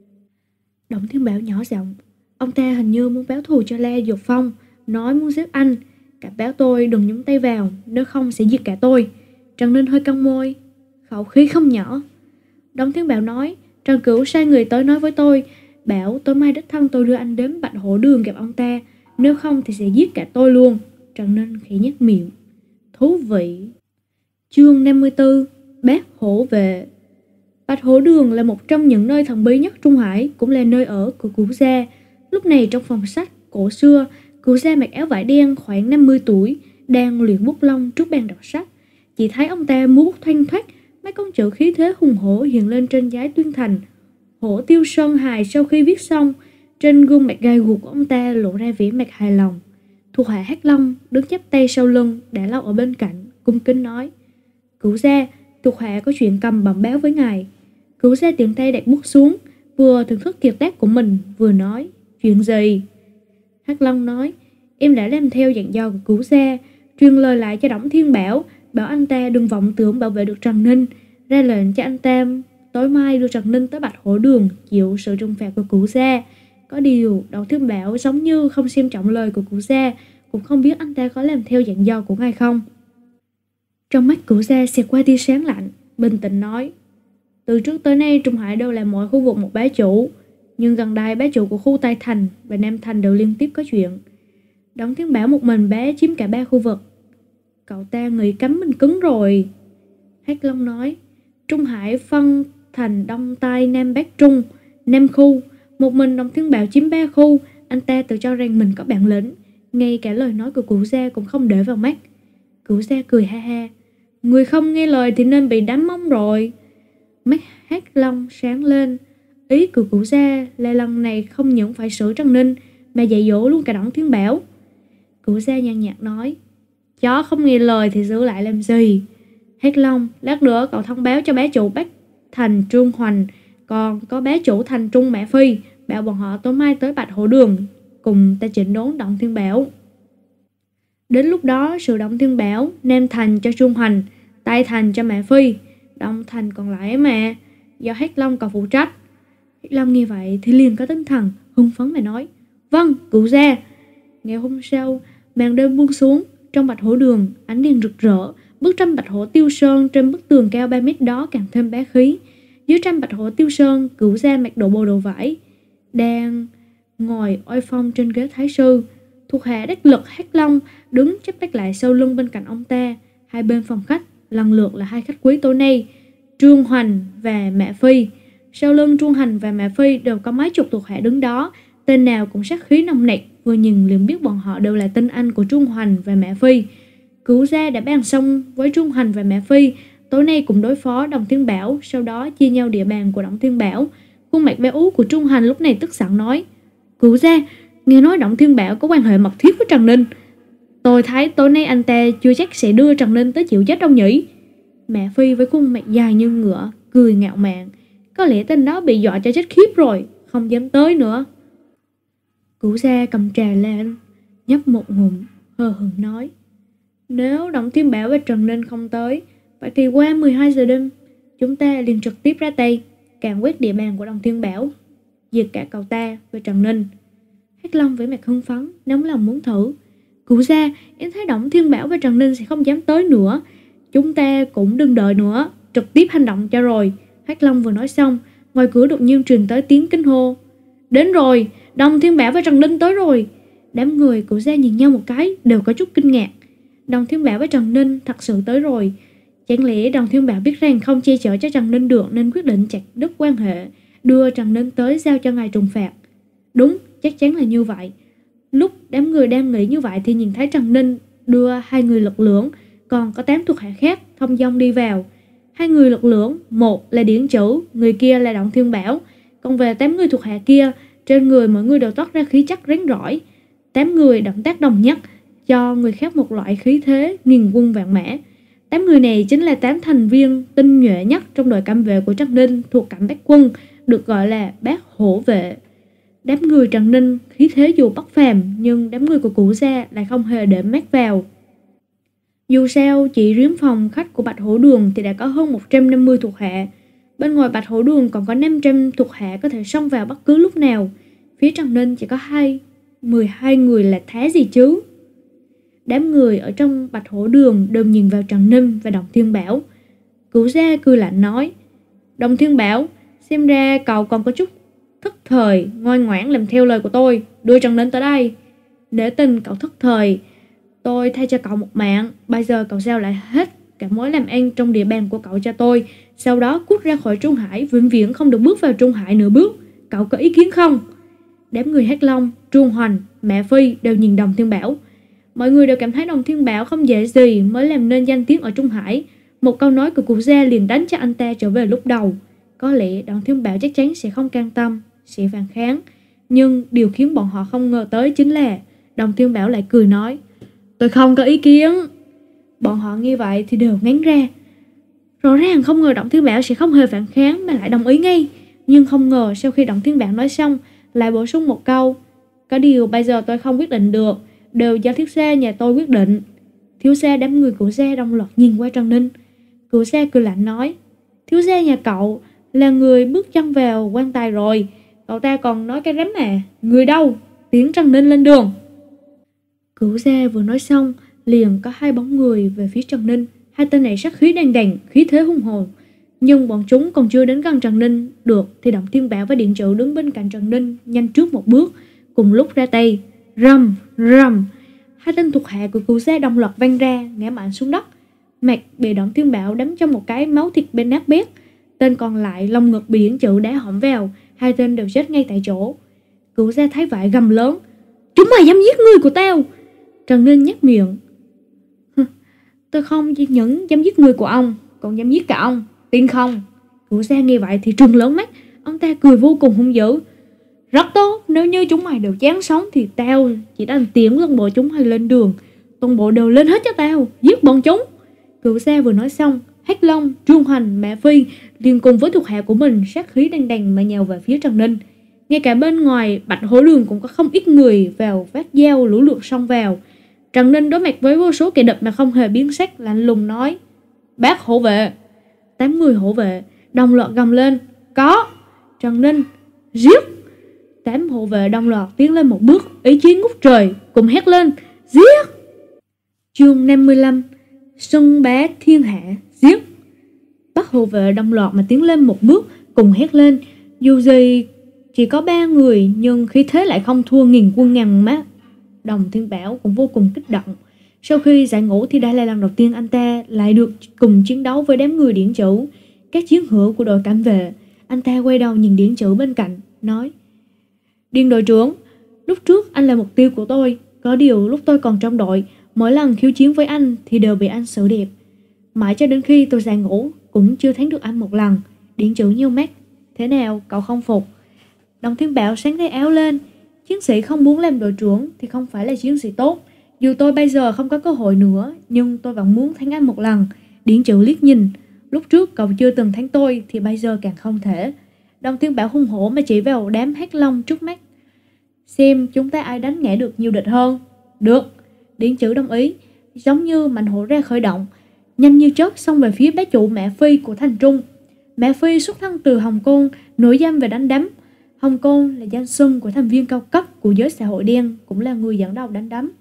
Đặng Thiên Bảo nhỏ giọng. Ông ta hình như muốn báo thù cho La Dược Phong, nói muốn giết anh. Cả báo tôi đừng nhúng tay vào, nếu không sẽ giết cả tôi. Trần Ninh hơi cong môi, khẩu khí không nhỏ. Đặng Thiên Bảo nói. Trần Cửu sai người tới nói với tôi, bảo tối mai đích thân tôi đưa anh đến Bạch Hổ Đường gặp ông ta, nếu không thì sẽ giết cả tôi luôn. Trần Ninh khẽ nhếch miệng. Thú vị. Chương năm mươi tư. Bác Hổ Vệ. Bạch Hổ Đường là một trong những nơi thần bí nhất Trung Hải, cũng là nơi ở của Cửu gia. Lúc này trong phòng sách cổ xưa, Cửu gia mặc áo vải đen khoảng năm mươi tuổi, đang luyện bút lông trước bàn đọc sách. Chỉ thấy ông ta múa bút thoăn thoắt, mấy con chữ khí thế hùng hổ hiện lên trên giấy tuyên thành. Hổ Tiêu Sơn Hài sau khi viết xong, trên gương mặt gai guộc của ông ta lộ ra vẻ mặt hài lòng. Thuộc hạ Hắc Long đứng chắp tay sau lưng, đã lâu ở bên cạnh, cung kính nói. Cửu gia, thuộc hạ có chuyện cầm bẩm báo với ngài. Cửu gia tiện tay đặt bút xuống, vừa thưởng thức kiệt tác của mình, vừa nói. Chuyện gì? Hắc Long nói. Em đã làm theo dặn dò của Cửu gia, truyền lời lại cho Đổng Thiên Bảo, bảo anh ta đừng vọng tưởng bảo vệ được Trần Ninh, ra lệnh cho anh ta tối mai đưa Trần Ninh tới Bạch Hổ Đường chịu sự trừng phạt của Cửu gia. Có điều Đổng Thiên Bảo giống như không xem trọng lời của Cửu gia, cũng không biết anh ta có làm theo dặn dò của ngài không. Trong mắt Cửu gia xẹt qua tia sáng lạnh, bình tĩnh nói. Từ trước tới nay Trung Hải đều là mỗi khu vực một bá chủ, nhưng gần đây bá chủ của khu Tây Thành và Nam Thành đều liên tiếp có chuyện. Đổng Thiên Bảo một mình bá chiếm cả ba khu vực. Cậu ta nghĩ cắm mình cứng rồi. Hắc Long nói. Trung Hải phân thành Đông Tây Nam Bắc Trung, năm khu. Một mình Đổng Thiên Bảo chiếm ba khu. Anh ta tự cho rằng mình có bản lĩnh, ngay cả lời nói của Cửu gia cũng không để vào mắt. Cửu gia cười ha ha. Người không nghe lời thì nên bị đánh mông rồi. Mắt Hắc Long sáng lên. Ý của Cửu gia là lần này không những phải xử Trần Ninh mà dạy dỗ luôn cả Đổng Thiên Bảo. Cửu gia nhàn nhạt nói, chó không nghe lời thì giữ lại làm gì? Hắc Long, lát nữa cậu thông báo cho bá chủ Bắc Thành Trương Hoành, còn có bá chủ Thành Trung Mã Phi, bảo bọn họ tối mai tới Bạch Hổ Đường cùng ta chỉnh đốn Đổng Thiên Bảo. Đến lúc đó sự Đổng Thiên Bảo, Nam Thành cho Trương Hoành, Tây Thành cho Mã Phi, Đông Thành còn lại mà do Hắc Long còn phụ trách. Hắc Long nghe vậy thì liền có tinh thần hưng phấn mà nói, vâng Cửu gia. Ngày hôm sau, màn đêm buông xuống. Trong Bạch Hổ Đường, ánh đèn rực rỡ. Bức tranh Bạch Hổ Tiêu Sơn trên bức tường cao ba mét đó càng thêm bá khí. Dưới tranh Bạch Hổ Tiêu Sơn, Cửu gia mặc đồ bồ đồ vải, đang ngồi oai phong trên ghế thái sư. Thuộc hạ đắc lực Hắc Long đứng chắp tay lại sau lưng bên cạnh ông ta. Hai bên phòng khách lần lượt là hai khách quý tối nay, Trương Hoành và Mã Phi. Sau lưng Trương Hoành và Mã Phi đều có mấy chục thuộc hạ đứng đó, tên nào cũng sát khí nồng nặc, vừa nhìn liền biết bọn họ đều là tinh anh của Trương Hoành và Mã Phi. Cửu gia đã bàn xong với Trương Hoành và Mã Phi, tối nay cùng đối phó Đổng Thiên Bảo, sau đó chia nhau địa bàn của Đổng Thiên Bảo. Khuôn mặt bé ú của Trương Hoành lúc này tức giận nói, Cửu gia, nghe nói Đổng Thiên Bảo có quan hệ mật thiết với Trần Ninh. Tôi thấy tối nay anh ta chưa chắc sẽ đưa Trần Ninh tới chịu chết đâu nhỉ? Mã Phi với khuôn mặt dài như ngựa, cười ngạo mạn. Có lẽ tên đó bị dọa cho chết khiếp rồi, không dám tới nữa. Cửu gia cầm trà lên, nhấp một ngụm, hờ hững nói, nếu Đổng Thiên Bảo và Trần Ninh không tới, vậy thì qua mười hai giờ đêm, chúng ta liền trực tiếp ra tay, càn quét địa bàn của Đổng Thiên Bảo, diệt cả cậu ta và Trần Ninh. Hắc Long với mặt hưng phấn, nóng lòng muốn thử. Cửu gia, em thấy Đổng Thiên Bảo và Trần Ninh sẽ không dám tới nữa. Chúng ta cũng đừng đợi nữa, trực tiếp hành động cho rồi. Hắc Long vừa nói xong, ngoài cửa đột nhiên truyền tới tiếng kinh hô. Đến rồi, Đổng Thiên Bảo và Trần Ninh tới rồi. Đám người Cửu gia nhìn nhau một cái, đều có chút kinh ngạc. Đổng Thiên Bảo và Trần Ninh thật sự tới rồi. Chẳng lẽ Đổng Thiên Bảo biết rằng không che chở cho Trần Ninh được nên quyết định chặt đứt quan hệ, đưa Trần Ninh tới giao cho ngài trừng phạt? Đúng, chắc chắn là như vậy. Lúc đám người đang nghĩ như vậy thì nhìn thấy Trần Ninh đưa hai người lực lưỡng, còn có tám thuộc hạ khác thông dong đi vào. Hai người lực lưỡng, một là Điển Chữ, người kia là Đổng Thiên Bảo. Còn về tám người thuộc hạ kia, trên người mỗi người đều toát ra khí chất rắn rỏi. Tám người động tác đồng nhất, cho người khác một loại khí thế nghìn quân vạn mã. Tám người này chính là tám thành viên tinh nhuệ nhất trong đội cận vệ của Trần Ninh thuộc Cẩm Bác Quân, được gọi là Bác Hổ Vệ. Đám người Trần Ninh khí thế dù bất phàm, nhưng đám người của Cửu gia lại không hề để mắt vào. Dù sao, chỉ riêng phòng khách của Bạch Hổ Đường thì đã có hơn một trăm năm mươi thuộc hạ. Bên ngoài Bạch Hổ Đường còn có năm trăm thuộc hạ có thể xông vào bất cứ lúc nào. Phía Trần Ninh chỉ có hai, mười hai người là thá gì chứ. Đám người ở trong Bạch Hổ Đường đều nhìn vào Trần Ninh và Đổng Thiên Bảo. Cửu gia cười lạnh nói, Đổng Thiên Bảo, xem ra cậu còn có chút thất thời, ngoan ngoãn làm theo lời của tôi, đưa Trần Ninh tới đây. Để tình cậu thất thời, tôi thay cho cậu một mạng. Bây giờ cậu giao lại hết cả mối làm ăn trong địa bàn của cậu cho tôi, sau đó cút ra khỏi Trung Hải, vĩnh viễn không được bước vào Trung Hải nửa bước. Cậu có ý kiến không? Đám người Hắc Long, Trương Hoành, Mã Phi đều nhìn Đổng Thiên Bảo. Mọi người đều cảm thấy Đổng Thiên Bảo không dễ gì mới làm nên danh tiếng ở Trung Hải. Một câu nói của Cửu gia liền đánh cho anh ta trở về lúc đầu. Có lẽ Đổng Thiên Bảo chắc chắn sẽ không can tâm, sẽ phản kháng. Nhưng điều khiến bọn họ không ngờ tới chính là Đổng Thiên Bảo lại cười nói, tôi không có ý kiến. Bọn họ nghe vậy thì đều ngán ra. Rõ ràng không ngờ Đổng Thiên Bảo sẽ không hề phản kháng mà lại đồng ý ngay. Nhưng không ngờ sau khi Đổng Thiên Bảo nói xong, lại bổ sung một câu, có điều bây giờ tôi không quyết định được, đều do thiếu gia nhà tôi quyết định. Thiếu gia đám người Cửu gia đồng loạt nhìn qua Trần Ninh. Cửu gia cười lạnh nói, thiếu gia nhà cậu là người bước chân vào quan tài rồi, cậu ta còn nói cái rắm à, người đâu, tiến Trần Ninh lên đường. Cửu gia vừa nói xong, liền có hai bóng người về phía Trần Ninh. Hai tên này sát khí đằng đằng, khí thế hung hồn. Nhưng bọn chúng còn chưa đến gần Trần Ninh được thì Đổng Thiên Bảo và Điện Trự đứng bên cạnh Trần Ninh nhanh trước một bước, cùng lúc ra tay. Rầm, rầm, hai tên thuộc hạ của Cửu gia đồng loạt văng ra, ngã mạnh xuống đất. Mặt bị Đổng Thiên Bảo đấm cho một cái, máu thịt bên nát bét. Tên còn lại lồng ngực bị Điển Trự đá hõm vào, hai tên đều chết ngay tại chỗ. Cửu gia thấy vậy gầm lớn, chúng mày dám giết người của tao. Trần Ninh nhếch miệng, Tôi không chỉ những dám giết người của ông, còn dám giết cả ông, tin không? Cửu gia nghe vậy thì trừng lớn mắt. Ông ta cười vô cùng hung dữ. Rất tốt, nếu như chúng mày đều chán sống thì tao chỉ đành tiễn toàn bộ chúng mày lên đường. Toàn bộ đều lên hết cho tao, giết bọn chúng. Cửu gia vừa nói xong, Hắc Long, Trương Hoành, Mẹ Phi liền cùng với thuộc hạ của mình sát khí đằng đằng mà nhào về phía Trần Ninh. Ngay cả bên ngoài Bạch Hổ Đường cũng có không ít người vào vác dao lũ lượt xông vào. Trần Ninh đối mặt với vô số kẻ địch mà không hề biến sắc, lạnh lùng nói: Bác hộ vệ. Tám người hộ vệ đồng loạt gầm lên: Có. Trần Ninh: Giết. Tám hộ vệ đồng loạt tiến lên một bước, ý chí ngút trời, cùng hét lên: Giết. Chương năm mươi lăm: Xưng bá thiên hạ, giết. Bắt hộ vệ đồng loạt mà tiến lên một bước, cùng hét lên. Dù gì chỉ có ba người nhưng khí thế lại không thua nghìn quân ngàn mát. Đồng Thiên Bảo cũng vô cùng kích động. Sau khi giải ngũ thì đây là lần đầu tiên anh ta lại được cùng chiến đấu với đám người điển chủ, các chiến hữu của đội cảnh vệ. Anh ta quay đầu nhìn điển chủ bên cạnh, nói: Điền đội trưởng, lúc trước anh là mục tiêu của tôi. Có điều lúc tôi còn trong đội, mỗi lần khiêu chiến với anh thì đều bị anh xử đẹp. Mãi cho đến khi tôi giải ngũ cũng chưa thắng được anh một lần. Điển chủ nhíu mắt: Thế nào, cậu không phục? Đồng Thiên Bảo sáng tay áo lên: Chiến sĩ không muốn làm đội trưởng thì không phải là chiến sĩ tốt. Dù tôi bây giờ không có cơ hội nữa, nhưng tôi vẫn muốn thắng anh một lần. Điển chủ liếc nhìn: Lúc trước cậu chưa từng thắng tôi thì bây giờ càng không thể. Đồng Thiên Bảo hung hổ mà chỉ vào đám Hắc Long trước mắt: Xem chúng ta ai đánh ngã được nhiều địch hơn. Được. Điển chủ đồng ý. Giống như mãnh hổ ra khởi động, nhanh như chớp xông về phía bá chủ Mẹ Phi của Thành Trung. Mẹ Phi xuất thân từ Hồng Côn, nổi danh về đánh đấm. Hồng Côn là danh xưng của thành viên cao cấp của giới xã hội đen, cũng là người dẫn đầu đánh đấm.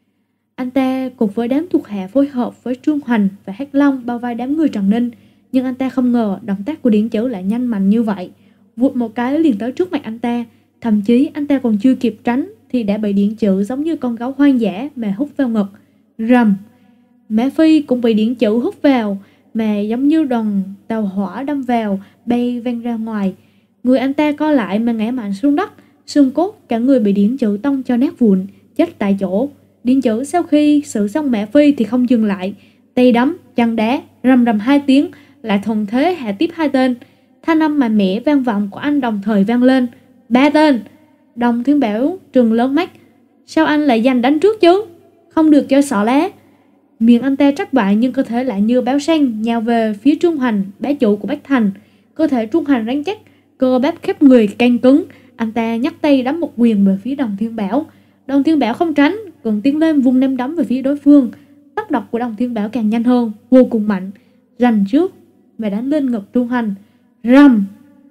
Anh ta cùng với đám thuộc hạ phối hợp với Trương Hoành và Hắc Long bao vây đám người Trần Ninh, nhưng anh ta không ngờ động tác của điển chủ lại nhanh mạnh như vậy, vụt một cái liền tới trước mặt anh ta. Thậm chí anh ta còn chưa kịp tránh thì đã bị điển chủ giống như con gấu hoang dã mà hút vào ngực. Rầm. Mã Phi cũng bị điển chủ hút vào mà giống như đòn tàu hỏa đâm vào, bay văng ra ngoài. Người anh ta co lại mà ngã mạnh xuống đất, xương cốt cả người bị điển chủ tông cho nát vụn, chết tại chỗ. Điển chủ sau khi xử xong Mã Phi thì không dừng lại, tay đấm chân đá, rầm rầm hai tiếng, lại thuận thế hạ tiếp hai tên. Thanh âm mà mẹ vang vọng của anh đồng thời vang lên: Ba tên. Đồng Thiên Bảo trừng lớn mắt: Sao anh lại giành đánh trước chứ? Không được cho xỏ lá. Miệng anh ta trắc bại nhưng cơ thể lại như báo săn nhào về phía Trung Hoành, bá chủ của Bách Thành. Cơ thể Trung Hoành rắn chắc, cơ bắp khép người căng cứng. Anh ta nhấc tay đấm một quyền về phía Đồng Thiên Bảo. Đồng Thiên Bảo không tránh, còn tiến lên vung ném đấm về phía đối phương. Tốc độ của Đồng Thiên Bảo càng nhanh hơn, vô cùng mạnh, giành trước mà đánh lên ngực Trung Hoành. Rầm.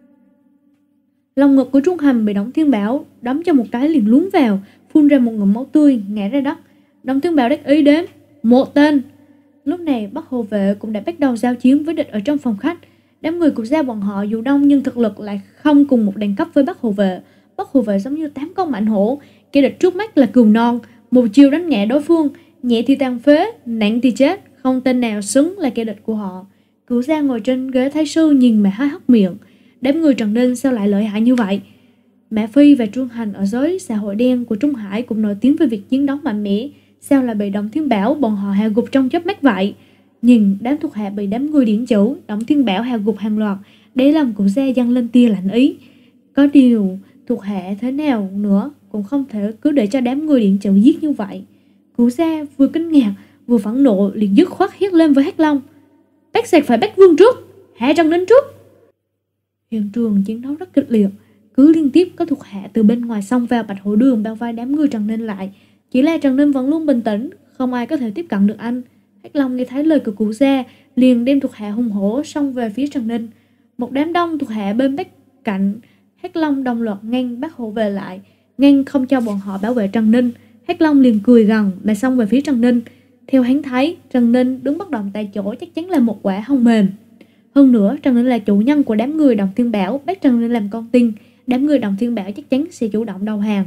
Lòng ngực của Trung Hoành bị Đồng Thiên Bảo đấm cho một cái liền lún vào, phun ra một ngụm máu tươi, ngã ra đất. Đồng Thiên Bảo đắc ý đếm: Một tên. Lúc này Bắc hộ vệ cũng đã bắt đầu giao chiến với địch ở trong phòng khách. Đám người của gia bọn họ dù đông nhưng thực lực lại không cùng một đẳng cấp với Bắc hộ vệ. Bắc hộ vệ giống như tám con mãnh hổ, kẻ địch trước mắt là cừu non, một chiêu đánh ngã đối phương, nhẹ thì tàn phế, nặng thì chết, không tên nào xứng là kẻ địch của họ. Cửu gia ngồi trên ghế thái sư nhìn mà há hốc miệng. Đám người Trần Ninh sao lại lợi hại như vậy? Mã Phi và Trương Hành ở giới xã hội đen của Trung Hải cũng nổi tiếng về việc chiến đấu mạnh mẽ, sao lại bị Đồng Thiên Bảo bọn họ hạ gục trong chớp mắt vậy? Nhìn đám thuộc hạ bị đám người điển chủ Đồng Thiên Bảo hạ gục hàng loạt, đáy lòng của gia dâng lên tia lạnh ý. Có điều thuộc hạ thế nào nữa cũng không thể cứ để cho đám người điển chủ giết như vậy. Cụ gia vừa kinh ngạc vừa phẫn nộ liền dứt khoát hét lên với Hắc Long: Bắt sạc phải bắt vương trước, hạ Trần Ninh trước. Hiện trường chiến đấu rất kịch liệt, cứ liên tiếp có thuộc hạ từ bên ngoài xông vào Bạch Hổ Đường bao vây đám người Trần Ninh lại. Chỉ là Trần Ninh vẫn luôn bình tĩnh, không ai có thể tiếp cận được anh. Hắc Long nghe thấy lời của cụ gia liền đem thuộc hạ hùng hổ xông về phía Trần Ninh. Một đám đông thuộc hạ bên bắc cạnh Hắc Long đồng loạt ngăn bắt hộ vệ lại, ngăn không cho bọn họ bảo vệ Trần Ninh. Hắc Long liền cười gằn mà xông về phía Trần Ninh. Theo hắn thấy, Trần Ninh đứng bất động tại chỗ chắc chắn là một quả hông mềm. Hơn nữa, Trần Ninh là chủ nhân của đám người Đồng Thiên Bảo, bắt Trần Ninh làm con tin, đám người Đồng Thiên Bảo chắc chắn sẽ chủ động đầu hàng.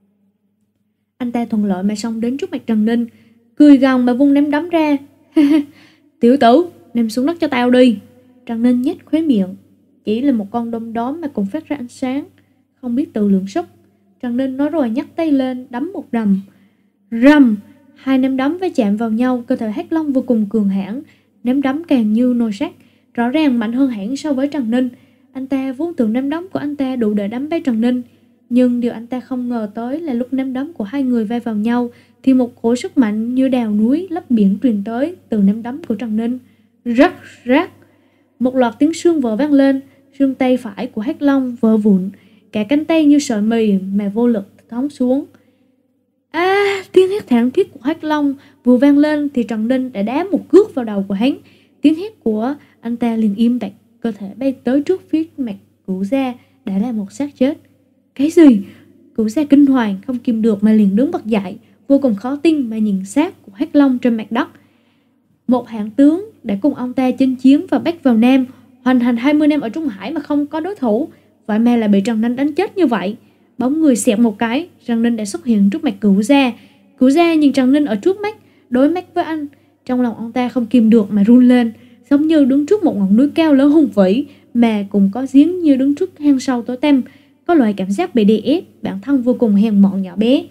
Anh ta thuận lợi mà xông đến trước mặt Trần Ninh, cười gằn mà vung ném đấm ra. Tiểu tử, ném xuống đất cho tao đi. Trần Ninh nhếch khóe miệng, chỉ là một con đom đóm mà cũng phát ra ánh sáng, không biết tự lượng sức. Trần Ninh nói rồi nhấc tay lên đấm một đầm. Rầm. Hai nắm đấm va chạm vào nhau, cơ thể Hắc Long vô cùng cường hãn, nắm đấm càng như nồi sắt, rõ ràng mạnh hơn hẳn so với Trần Ninh. Anh ta vốn tưởng nắm đấm của anh ta đủ để đấm bay Trần Ninh, nhưng điều anh ta không ngờ tới là lúc nắm đấm của hai người va vào nhau thì một cỗ sức mạnh như đào núi lấp biển truyền tới từ nắm đấm của Trần Ninh. Rắc rắc, một loạt tiếng xương vỡ vang lên, xương tay phải của Hắc Long vỡ vụn, cả cánh tay như sợi mì mà vô lực thõng xuống. A, à, tiếng hét thảm thiết của Hắc Long vừa vang lên thì Trần Ninh đã đá một cước vào đầu của hắn. Tiếng hét của anh ta liền im bặt, cơ thể bay tới trước phía mặt Cửu Gia đã là một xác chết. Cái gì? Cửu Gia kinh hoàng không kìm được mà liền đứng bật dậy, vô cùng khó tin mà nhìn xác của Hắc Long trên mặt đất. Một hạng tướng đã cùng ông ta chinh chiến và Bắc vào Nam, hoành hành hai mươi năm ở Trung Hải mà không có đối thủ, vậy mà lại bị Trần Ninh đánh chết như vậy. Bóng người xẹt một cái, Trần Ninh đã xuất hiện trước mặt Cửu Gia. Cửu Gia nhìn Trần Ninh ở trước mắt, đối mắt với anh, trong lòng ông ta không kìm được mà run lên, giống như đứng trước một ngọn núi cao lớn hùng vĩ mà cũng có giếng như đứng trước hang sâu tối tăm, có loại cảm giác bị đè ép, bản thân vô cùng hèn mọn nhỏ bé.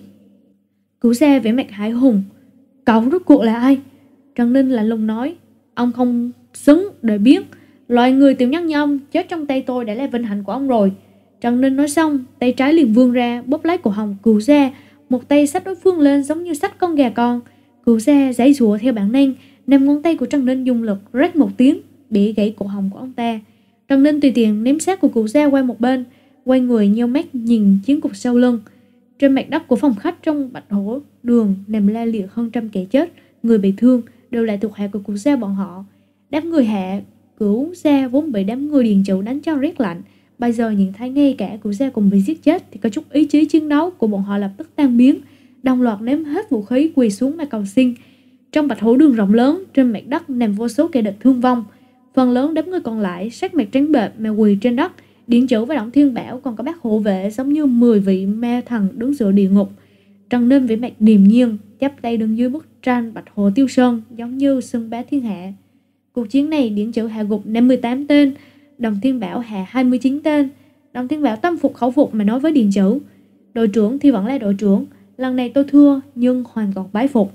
Cửu Gia vẻ mặt hãi hùng. Cậu rốt cuộc là ai? Trần Ninh lạnh lùng nói. Ông không xứng để biết, loại người tiểu nhân như ông chết trong tay tôi đã là vinh hạnh của ông rồi. Trần Ninh nói xong, tay trái liền vươn ra bóp lấy cổ họng Cửu Gia, một tay xách đối phương lên giống như xách con gà con. Cửu Gia giãy giụa theo bản năng, năm ngón tay của Trần Ninh dùng lực rách một tiếng, bẻ gãy cổ họng của ông ta. Trần Ninh tùy tiện ném xác của Cửu Gia qua một bên, quay người nheo mắt nhìn chiến cục sau lưng. Trên mặt đất của phòng khách trong Bạch Hổ Đường nằm la liệt hơn trăm kẻ chết, người bị thương đều là thuộc hạ của Cửu Gia bọn họ. Đám người hạ Cửu Gia vốn bị đám người Điền Chủ đánh cho rét lạnh, bây giờ nhìn thấy ngay cả Cửu Gia cùng bị giết chết thì có chút ý chí chiến đấu của bọn họ lập tức tan biến, đồng loạt ném hết vũ khí quỳ xuống mà cầu xin. Trong Bạch Hổ Đường rộng lớn, trên mặt đất nằm vô số kẻ địch thương vong, phần lớn đám người còn lại sắc mặt trắng bệch mà quỳ trên đất. Điện Chủ và Động Thiên Bảo còn có bác hộ vệ giống như mười vị ma thần đứng giữa địa ngục. Trần Ninh vẻ mặt điềm nhiên, chắp tay đứng dưới bức tranh Bạch Hồ Tiêu Sơn giống như xưng bá thiên hạ. Cuộc chiến này Điện Chủ hạ gục năm mươi tám tên, Động Thiên Bảo hạ hai mươi chín tên. Động Thiên Bảo tâm phục khẩu phục mà nói với Điện Chủ, đội trưởng thì vẫn là đội trưởng, lần này tôi thua nhưng hoàn toàn bái phục.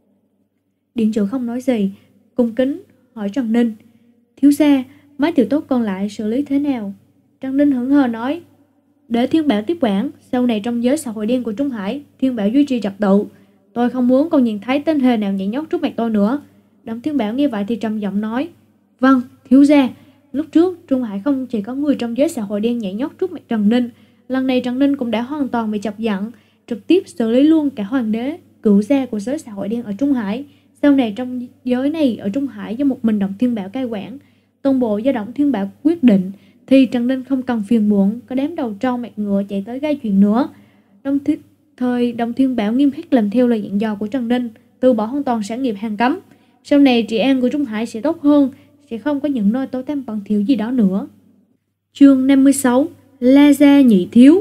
Điện Chủ không nói gì, cung kính hỏi Trần Ninh, thiếu gia, mấy tiểu tốt còn lại xử lý thế nào? Trần Ninh hững hờ nói, để Thiên Bảo tiếp quản, sau này trong giới xã hội đen của Trung Hải, Thiên Bảo duy trì trật tự. Tôi không muốn còn nhìn thấy tên hề nào nhảy nhót trước mặt tôi nữa. Động Thiên Bảo nghe vậy thì trầm giọng nói, vâng, thiếu gia. Lúc trước, Trung Hải không chỉ có người trong giới xã hội đen nhảy nhót trước mặt Trần Ninh, lần này Trần Ninh cũng đã hoàn toàn bị chọc giận, trực tiếp xử lý luôn cả hoàng đế, cửu gia của giới xã hội đen ở Trung Hải. Sau này trong giới này ở Trung Hải do một mình Động Thiên Bảo cai quản, toàn bộ do Động Thiên Bảo quyết định, thì Trần Ninh không cần phiền muộn có đám đầu trâu mặt ngựa chạy tới gây chuyện nữa. Đồng th- thời Động Thiên Bảo nghiêm khắc làm theo lời dặn dò của Trần Ninh, từ bỏ hoàn toàn sản nghiệp hàng cấm. Sau này trị an của Trung Hải sẽ tốt hơn, sẽ không có những nơi tối tăm bẩn thỉu gì đó nữa. Chương năm mươi sáu, La Gia nhị thiếu.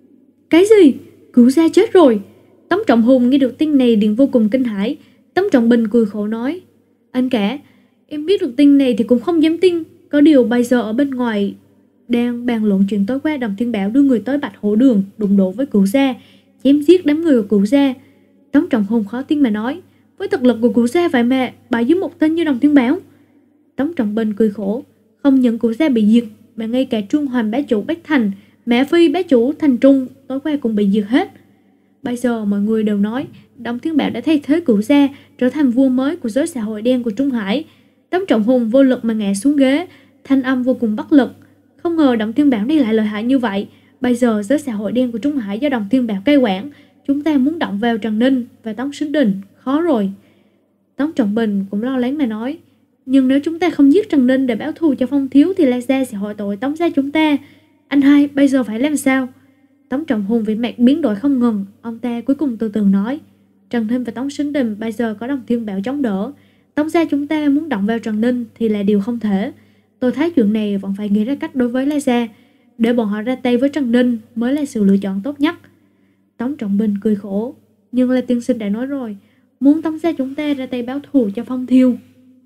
Cái gì? Cửu gia chết rồi? Tống Trọng Hùng nghe được tin này liền vô cùng kinh hãi. Tống Trọng Bình cười khổ nói, anh cả, em biết được tin này thì cũng không dám tin. Có điều bây giờ ở bên ngoài đang bàn luận chuyện tối qua Động Thiên Bảo đưa người tới Bạch Hổ Đường đụng độ với Cửu gia, chém giết đám người của Cửu gia. Tống Trọng Hùng khó tin mà nói, với thực lực của Cửu gia vậy mà bại dưới một tên như Động Thiên Bảo. Tống Trọng Bình cười khổ, không những Cửu gia bị diệt mà ngay cả Trung Hoành bá chủ Bách Thành, Mã Phi bá chủ Thành Trung tối qua cũng bị diệt hết. Bây giờ mọi người đều nói Động Thiên Bảo đã thay thế Cửu gia trở thành vua mới của giới xã hội đen của Trung Hải. Tống Trọng Hùng vô lực mà ngã xuống ghế, thanh âm vô cùng bất lực. Không ngờ Động Thiên Bảo này lại lợi hại như vậy. Bây giờ giới xã hội đen của Trung Hải do Động Thiên Bảo cai quản, chúng ta muốn động vào Trần Ninh và Tống Sinh Đình khó rồi. Tống Trọng Bình cũng lo lắng mà nói, nhưng nếu chúng ta không giết Trần Ninh để báo thù cho Phong thiếu thì La Gia sẽ hội tội Tống gia chúng ta. Anh hai bây giờ phải làm sao? Tống Trọng Hùng vẻ mặt biến đổi không ngừng. Ông ta cuối cùng từ từ nói, Trần Ninh và Tống Sinh Đình bây giờ có Động Thiên Bảo chống đỡ, Tống gia chúng ta muốn động vào Trần Ninh thì là điều không thể. Tôi thấy chuyện này vẫn phải nghĩ ra cách đối với La Gia, để bọn họ ra tay với Trần Ninh mới là sự lựa chọn tốt nhất. Tống Trọng Bình cười khổ, nhưng La tiên sinh đã nói rồi, muốn Tống gia chúng ta ra tay báo thù cho Phong Thiêu.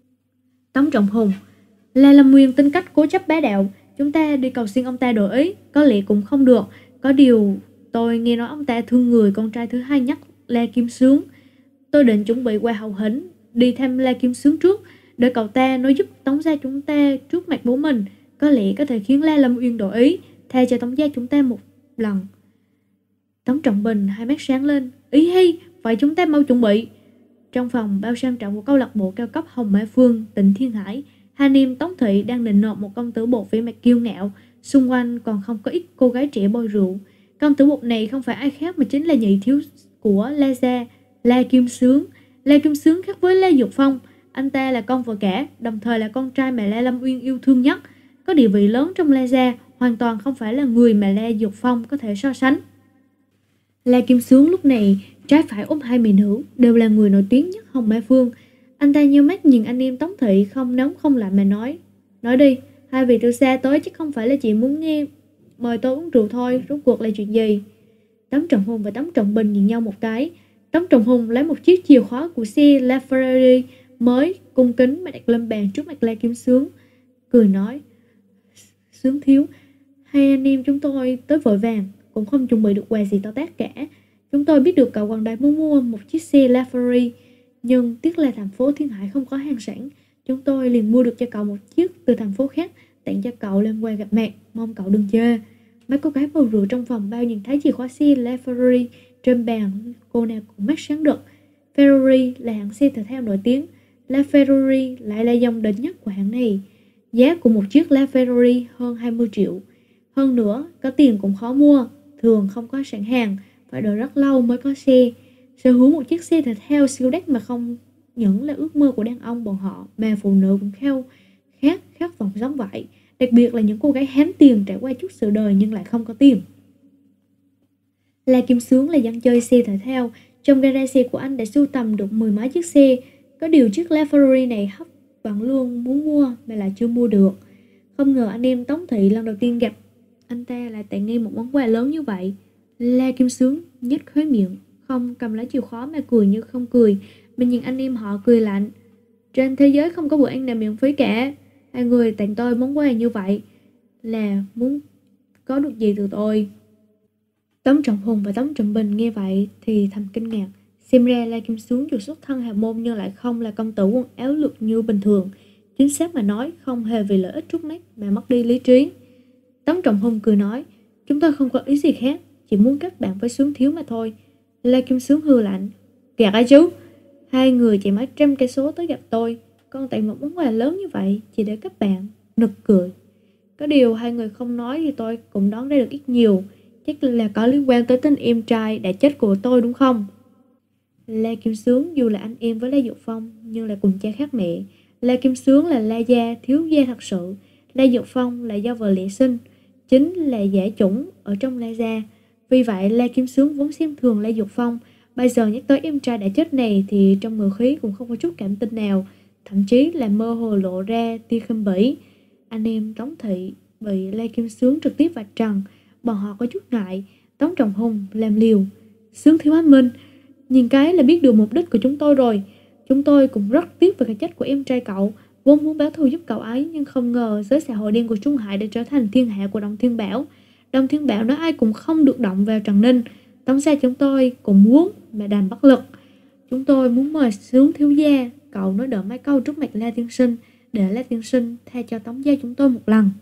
Tống Trọng Hùng, La Lâm Nguyên tính cách cố chấp bá đạo, chúng ta đi cầu xin ông ta đổi ý có lẽ cũng không được. Có điều tôi nghe nói ông ta thương người con trai thứ hai nhất La Kim Sướng, Tôi định chuẩn bị qua hậu hĩnh, đi thăm La Kim Sướng trước, để cậu ta nói giúp Tống gia chúng ta trước mặt bố mình. Có lẽ có thể khiến La Lâm Uyên đổi ý, tha cho Tống gia chúng ta một lần. Tống Trọng Bình hai mắt sáng lên. Ý hi, vậy chúng ta mau chuẩn bị. Trong phòng bao sang trọng của câu lạc bộ cao cấp Hồng Mã Phương, tỉnh Thiên Hải, hai anh em Tống Thị đang định nộp một công tử bột vẻ mặt kiêu ngạo. Xung quanh còn không có ít cô gái trẻ bôi rượu. Công tử bột này không phải ai khác mà chính là nhị thiếu của La gia, La Kim Sướng. La Kim Sướng khác với La Dục Phong, anh ta là con vợ cả, đồng thời là con trai mà La Lâm Uyên yêu thương nhất, có địa vị lớn trong La gia, hoàn toàn không phải là người mà La Dục Phong có thể so sánh. La Kim Sướng lúc này trái phải ôm hai mỹ nữ, đều là người nổi tiếng nhất Hồng Mã Phương. Anh ta nhíu mắt nhìn anh em Tống Thị không nóng không lạnh mà nói: Nói đi, hai vị từ xa tới chứ không phải là chị muốn nghe mời tôi uống rượu thôi, rốt cuộc là chuyện gì? Tống Trọng Hùng và Tống Trọng Bình nhìn nhau một cái. Tống Trọng Hùng lấy một chiếc chìa khóa của xe LaFerrari mới cung kính mà đặt lên bàn trước mặt La Kim Sướng, cười nói: Sướng thiếu, hai anh em chúng tôi tới vội vàng, cũng không chuẩn bị được quà gì to tát cả. Chúng tôi biết được cậu gần đây muốn mua một chiếc xe LaFerrari, nhưng tiếc là thành phố Thiên Hải không có hàng sẵn. Chúng tôi liền mua được cho cậu một chiếc từ thành phố khác, tặng cho cậu lên quà gặp mặt, mong cậu đừng chê. Mấy cô gái bầu rượu trong phòng bao nhìn thấy chìa khóa xe LaFerrari trên bàn, cô nào cũng mắt sáng rực. Ferrari là hãng xe thể thao nổi tiếng, LaFerrari lại là dòng đỉnh nhất của hãng này. Giá của một chiếc LaFerrari hơn hai mươi triệu. Hơn nữa, có tiền cũng khó mua, thường không có sẵn hàng, phải đợi rất lâu mới có xe. Sở hữu một chiếc xe thể thao siêu đắt mà không những là ước mơ của đàn ông bọn họ, mà phụ nữ cũng khao khát khát vọng giống vậy. Đặc biệt là những cô gái hám tiền trải qua chút sự đời nhưng lại không có tiền. La Kim Sướng là dân chơi xe thể thao. Trong gara xe của anh đã sưu tầm được mười mấy chiếc xe. Có điều chiếc LaFerrari này hấp vẫn luôn muốn mua mà lại chưa mua được. Không ngờ anh em Tống Thị lần đầu tiên gặp anh ta lại tặng ngay một món quà lớn như vậy. La Kim Sướng nhếch khóe miệng, không cầm lấy chìa khóa mà cười như không cười. Mình nhìn anh em họ cười lạnh. Trên thế giới không có bữa ăn nào miễn phí cả. Hai người tặng tôi món quà như vậy là muốn có được gì từ tôi? Tống Trọng Hùng và Tống Trọng Bình nghe vậy thì thầm kinh ngạc. Xem ra La Kim Sướng dù xuất thân hào môn nhưng lại không là công tử quần áo lược như bình thường. Chính xác mà nói, không hề vì lợi ích trước mắt mà mất đi lý trí. Tống Trọng Hùng cười nói: Chúng tôi không có ý gì khác, chỉ muốn các bạn với Sướng thiếu mà thôi. La Kim Sướng hừ lạnh: Gạt ai chứ? Hai người chạy mấy trăm cây số tới gặp tôi, còn tặng một món quà lớn như vậy chỉ để các bạn. Nực cười. Có điều hai người không nói thì tôi cũng đoán ra được ít nhiều. Chắc là có liên quan tới tên em trai đã chết của tôi đúng không? La Kim Sướng dù là anh em với La Dục Phong nhưng là cùng cha khác mẹ. La Kim Sướng là La gia thiếu gia thật sự. La Dục Phong là do vợ lẽ sinh, chính là giả chủng ở trong La gia. Vì vậy La Kim Sướng vốn xem thường La Dục Phong. Bây giờ nhắc tới em trai đã chết này thì trong ngữ khí cũng không có chút cảm tình nào, thậm chí là mơ hồ lộ ra tia khinh bỉ. Anh em Tống Thị bị La Kim Sướng trực tiếp vạch trần, bọn họ có chút ngại. Tống Trọng Hùng làm liều: Sướng thiếu anh Minh, nhìn cái là biết được mục đích của chúng tôi rồi. Chúng tôi cũng rất tiếc về cái chết của em trai cậu, vốn muốn báo thù giúp cậu ấy, nhưng không ngờ giới xã hội đen của Trung Hải đã trở thành thiên hạ của Đồng Thiên Bảo. Đồng Thiên Bảo nói ai cũng không được động vào Trần Ninh. Tống gia chúng tôi cũng muốn mà đành bất lực. Chúng tôi muốn mời Sướng thiếu gia cậu nói đỡ mấy câu trước mặt La tiên sinh, để La tiên sinh tha cho Tống gia chúng tôi một lần.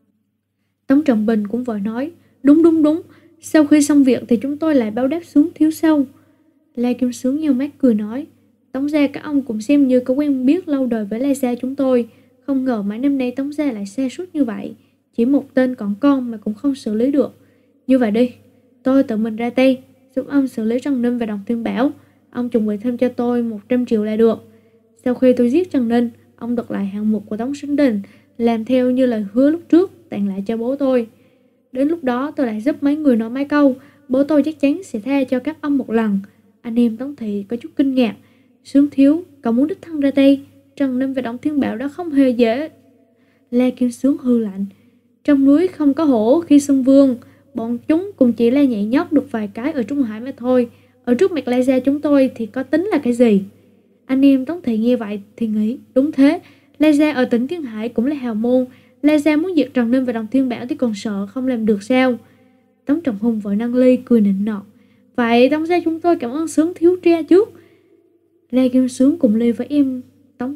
Tống Trọng Bình cũng vội nói: Đúng đúng đúng, sau khi xong việc thì chúng tôi lại báo đáp Sướng thiếu sau. La Kim Sướng nheo mắt cười nói: Tống gia các ông cũng xem như có quen biết lâu đời với La gia chúng tôi. Không ngờ mấy năm nay Tống gia lại sa sút như vậy, chỉ một tên còn con mà cũng không xử lý được. Như vậy đi, tôi tự mình ra tay giúp ông xử lý Trần Ninh và Đồng Thiên Bảo. Ông chuẩn bị thêm cho tôi một trăm triệu là được. Sau khi tôi giết Trần Ninh, ông đặt lại hạng mục của Tống Sinh Đình, làm theo như lời hứa lúc trước, tặng lại cho bố tôi. Đến lúc đó tôi lại giúp mấy người nói mấy câu, bố tôi chắc chắn sẽ tha cho các ông một lần. Anh em Tống Thị có chút kinh ngạc. Sướng thiếu, cậu muốn đích thân ra tay? Trần Ninh và Đồng Thiên Bảo đã không hề dễ. La Kim Sướng hư lạnh: Trong núi không có hổ khi xưng vương, bọn chúng cũng chỉ là nhảy nhót được vài cái ở Trung Hải mà thôi. Ở trước mặt La gia chúng tôi thì có tính là cái gì? Anh em Tống Thị nghe vậy thì nghĩ đúng thế, La gia ở tỉnh Thiên Hải cũng là hào môn. La gia muốn diệt Trần Ninh và Đồng Thiên Bảo thì còn sợ không làm được sao? Tống Trọng Hùng vội nâng ly cười nịnh nọt: Vậy Tống gia chúng tôi cảm ơn Sướng thiếu gia trước. Lê Kim Sướng cùng ly với em Tống.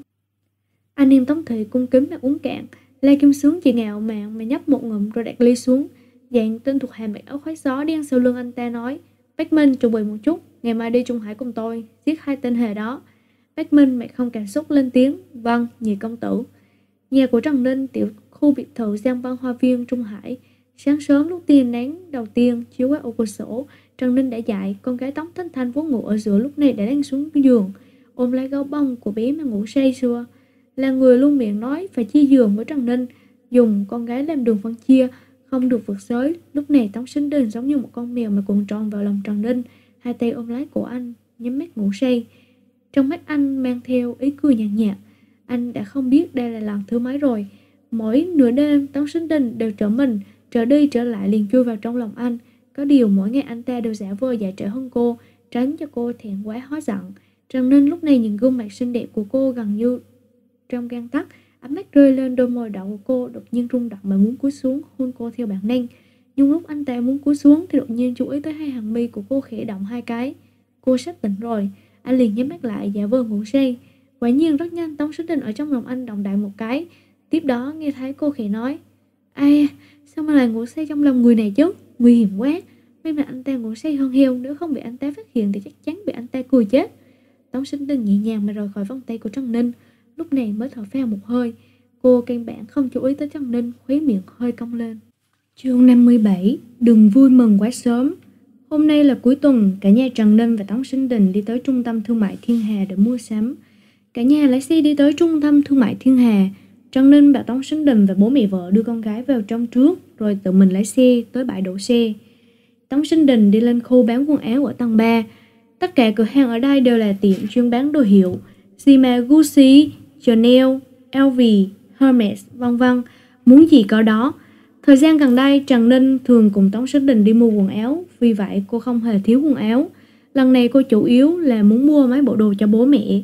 Anh em Tống Thị cung kính mà uống cạn. Lê Kim Sướng chỉ ngạo mạn mà nhấp một ngụm rồi đặt ly xuống. Dạng tên thuộc hạ mặc áo khoác gió đen sau lưng anh ta nói: Bách Minh, chuẩn bị một chút, ngày mai đi Trung Hải cùng tôi, giết hai tên hề đó. Bách Minh mặt không cảm xúc lên tiếng: Vâng, nhị công tử. Nhà của Trần Ninh, tiểu khu biệt thự Giang Văn Hoa Viên, Trung Hải. Sáng sớm lúc tia nắng đầu tiên chiếu qua ô cửa sổ, Trần Ninh đã dậy. Con gái Tống Thanh Thanh vốn ngủ ở giữa lúc này đã đang xuống giường, ôm lấy gấu bông của bé mà ngủ say sưa. Là người luôn miệng nói phải chia giường với Trần Ninh, dùng con gái làm đường phân chia, không được vượt giới. Lúc này Tống Sinh Đình giống như một con mèo mà cuộn tròn vào lòng Trần Ninh, hai tay ôm lấy cổ anh, nhắm mắt ngủ say. Trong mắt anh mang theo ý cười nhàn nhạt, nhạt. Anh đã không biết đây là lần thứ mấy rồi. Mỗi nửa đêm Tống Sinh Đình đều trở mình, trở đi trở lại liền chui vào trong lòng anh. Có điều mỗi ngày anh ta đều giả vờ dạy trẻ hơn cô, tránh cho cô thẹn quá hóa giận. Trần Ninh lúc này nhìn gương mặt xinh đẹp của cô gần như trong gang tấc, ánh mắt rơi lên đôi môi đỏ của cô, đột nhiên rung động mà muốn cúi xuống hôn cô theo bản năng. Nhưng lúc anh ta muốn cúi xuống thì đột nhiên chú ý tới hai hàng mi của cô khẽ động hai cái. Cô sắp tỉnh rồi, anh liền nhắm mắt lại giả vờ ngủ say. Quả nhiên rất nhanh Tống Sinh Đình ở trong lòng anh động đại một cái. Tiếp đó nghe thấy cô khẽ nói: Ai, sao mà lại ngủ say trong lòng người này chứ, nguy hiểm quá. May mà anh ta ngủ say hơn heo, nếu không bị anh ta phát hiện thì chắc chắn bị anh ta cười chết. Tống Sinh Đình nhẹ nhàng mà rời khỏi vòng tay của Trần Ninh, lúc này mới thở phào một hơi. Cô căn bản không chú ý tới Trần Ninh, khóe miệng hơi cong lên. Chương năm mươi bảy. Đừng vui mừng quá sớm. Hôm nay là cuối tuần, cả nhà Trần Ninh và Tống Sinh Đình đi tới trung tâm thương mại Thiên Hà để mua sắm. Cả nhà lái xe đi tới trung tâm thương mại Thiên Hà. Trần Ninh bảo Tống Sinh Đình và bố mẹ vợ đưa con gái vào trong trước, rồi tự mình lái xe tới bãi đổ xe. Tống Sinh Đình đi lên khu bán quần áo ở tầng ba. Tất cả cửa hàng ở đây đều là tiệm chuyên bán đồ hiệu, Zima, Gucci, Chanel, lờ vê, Hermes, vân vân, muốn gì có đó. Thời gian gần đây Trần Ninh thường cùng Tống Sinh Đình đi mua quần áo, vì vậy cô không hề thiếu quần áo. Lần này cô chủ yếu là muốn mua mấy bộ đồ cho bố mẹ.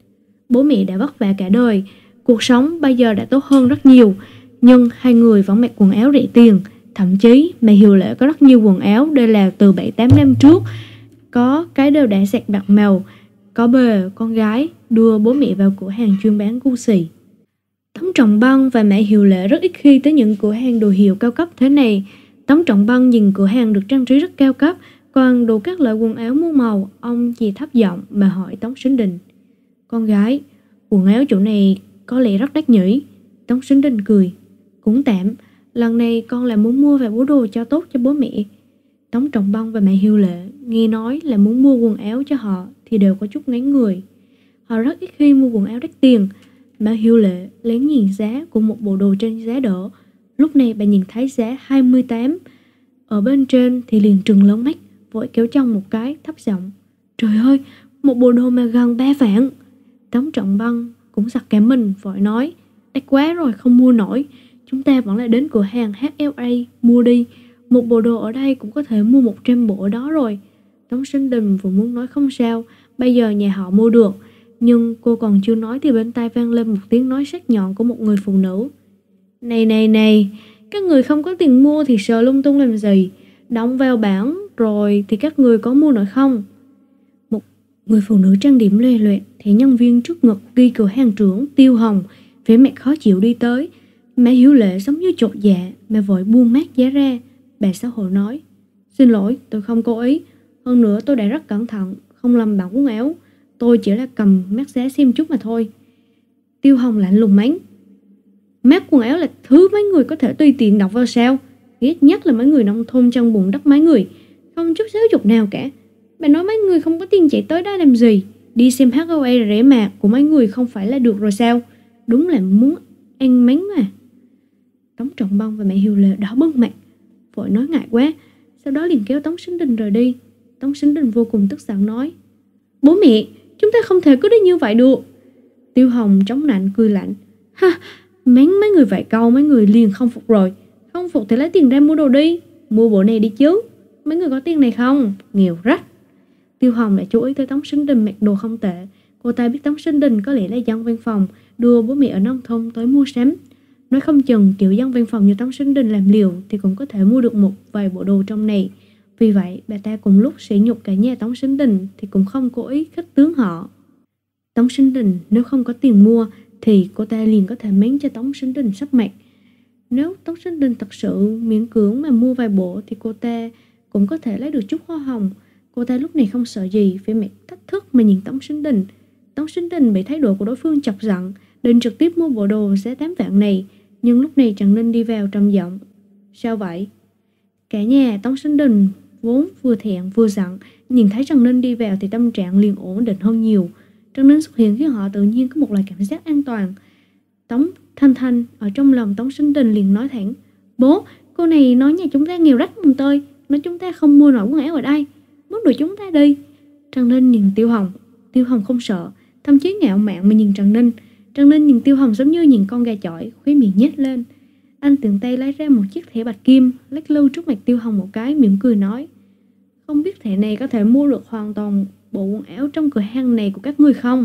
Bố mẹ đã vất vả cả đời, cuộc sống bây giờ đã tốt hơn rất nhiều, nhưng hai người vẫn mặc quần áo rẻ tiền. Thậm chí mẹ Hiệu Lệ có rất nhiều quần áo đây là từ bảy tám năm trước, có cái đều đã sạc bạc màu. Có bề con gái đưa bố mẹ vào cửa hàng chuyên bán Gucci. Tống Trọng Bân và mẹ Hiệu Lệ rất ít khi tới những cửa hàng đồ hiệu cao cấp thế này. Tống Trọng Bân nhìn cửa hàng được trang trí rất cao cấp, còn đủ các loại quần áo muôn màu. Ông chỉ thấp giọng mà hỏi Tống Sinh Đình: Con gái, quần áo chỗ này có lẽ rất đắt nhỉ? Tống Sinh Đình cười: Cũng tạm, lần này con là muốn mua vài bộ đồ cho tốt cho bố mẹ. Tống Trọng Bân và mẹ Hiệu Lệ nghe nói là muốn mua quần áo cho họ thì đều có chút ngán người. Họ rất ít khi mua quần áo đắt tiền. Mẹ Hiệu Lệ lén nhìn giá của một bộ đồ trên giá đỡ. Lúc này bà nhìn thấy giá hai mươi tám ở bên trên thì liền trừng lớn mắt, vội kéo chồng một cái, thấp giọng: Trời ơi, một bộ đồ mà gần ba vạn. Tống Trọng Bân cũng giật cả mình, vội nói: Đắt quá rồi, không mua nổi. Chúng ta vẫn là đến cửa hàng hát lờ a mua đi. Một bộ đồ ở đây cũng có thể mua một trăm bộ ở đó rồi. Tống Sinh Đình vừa muốn nói không sao, bây giờ nhà họ mua được, nhưng cô còn chưa nói thì bên tai vang lên một tiếng nói sắc nhọn của một người phụ nữ: Này này này, các người không có tiền mua thì sợ lung tung làm gì? Đóng vào bảng rồi thì các người có mua nổi không? Một người phụ nữ trang điểm loè loẹt, thẻ nhân viên trước ngực ghi cửa hàng trưởng Tiêu Hồng, vẻ mặt khó chịu đi tới. Mẹ Hiếu Lệ giống như chột dạ mà vội buông mát giá ra. Bà xấu hổ nói: Xin lỗi, tôi không cố ý. Hơn nữa tôi đã rất cẩn thận, không làm bẩn quần áo. Tôi chỉ là cầm mát giá xem chút mà thôi. Tiêu Hồng lạnh lùng mắng: Mát quần áo là thứ mấy người có thể tùy tiện đọc vào sao? Ghét nhất là mấy người nông thôn trong bùn đất mấy người, không chút giáo dục nào cả. Bà nói mấy người không có tiền chạy tới đây làm gì? Đi xem hát lờ a rẻ mạt của mấy người không phải là được rồi sao? Đúng là muốn ăn mắng mà. Tống Trọng Bân và mẹ Hiếu Lệ đỏ bừng mặt, vội nói ngại quá, sau đó liền kéo Tống Sinh Đình rời đi. Tống Sinh Đình vô cùng tức giận nói: Bố mẹ, chúng ta không thể cứ đi như vậy được. Tiêu Hồng chống nạnh cười lạnh: Ha, mắng mấy người vài câu mấy người liền không phục rồi. Không phục thì lấy tiền ra mua đồ đi, mua bộ này đi chứ. Mấy người có tiền này không? Nghèo rách. Tiêu Hồng lại chú ý tới Tống Sinh Đình mặc đồ không tệ. Cô ta biết Tống Sinh Đình có lẽ là dân văn phòng đưa bố mẹ ở nông thôn tới mua sắm. Nói không chừng kiểu dân văn phòng như Tống Sinh Đình làm liều thì cũng có thể mua được một vài bộ đồ trong này. Vì vậy bà ta cùng lúc sỉ nhục cả nhà Tống Sinh Đình thì cũng không cố ý khích tướng họ. Tống Sinh Đình nếu không có tiền mua thì cô ta liền có thể mến cho Tống Sinh Đình sắp mặt. Nếu Tống Sinh Đình thật sự miễn cưỡng mà mua vài bộ thì cô ta cũng có thể lấy được chút hoa hồng. Cô ta lúc này không sợ gì, vẻ mặt thách thức mà nhìn Tống Sinh Đình. Tống Sinh Đình bị thái độ của đối phương chọc giận, định trực tiếp mua bộ đồ giá tám vạn này. Nhưng lúc này Trần Ninh đi vào trầm giọng: "Sao vậy?" Cả nhà Tống Sinh Đình vốn vừa thẹn vừa giận, nhìn thấy Trần Ninh đi vào thì tâm trạng liền ổn định hơn nhiều. Trần Ninh xuất hiện khiến họ tự nhiên có một loại cảm giác an toàn. Tống Thanh Thanh ở trong lòng Tống Sinh Đình liền nói thẳng: "Bố, cô này nói nhà chúng ta nghèo rách mùng tơi, nói chúng ta không mua nổi quần áo ở đây, muốn đuổi chúng ta đi." Trần Ninh nhìn Tiêu Hồng. Tiêu Hồng không sợ, thậm chí ngạo mạn mà nhìn Trần Ninh. Trần Ninh nhìn Tiêu Hồng giống như nhìn con gà chọi, khóe miệng nhếch lên. Anh tiện tay lấy ra một chiếc thẻ bạch kim, lắc lư trước mặt Tiêu Hồng một cái, mỉm cười nói: "Không biết thẻ này có thể mua được hoàn toàn bộ quần áo trong cửa hàng này của các người không?"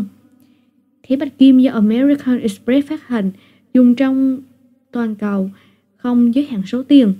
Thẻ bạch kim do American Express phát hành, dùng trong toàn cầu, không giới hạn số tiền.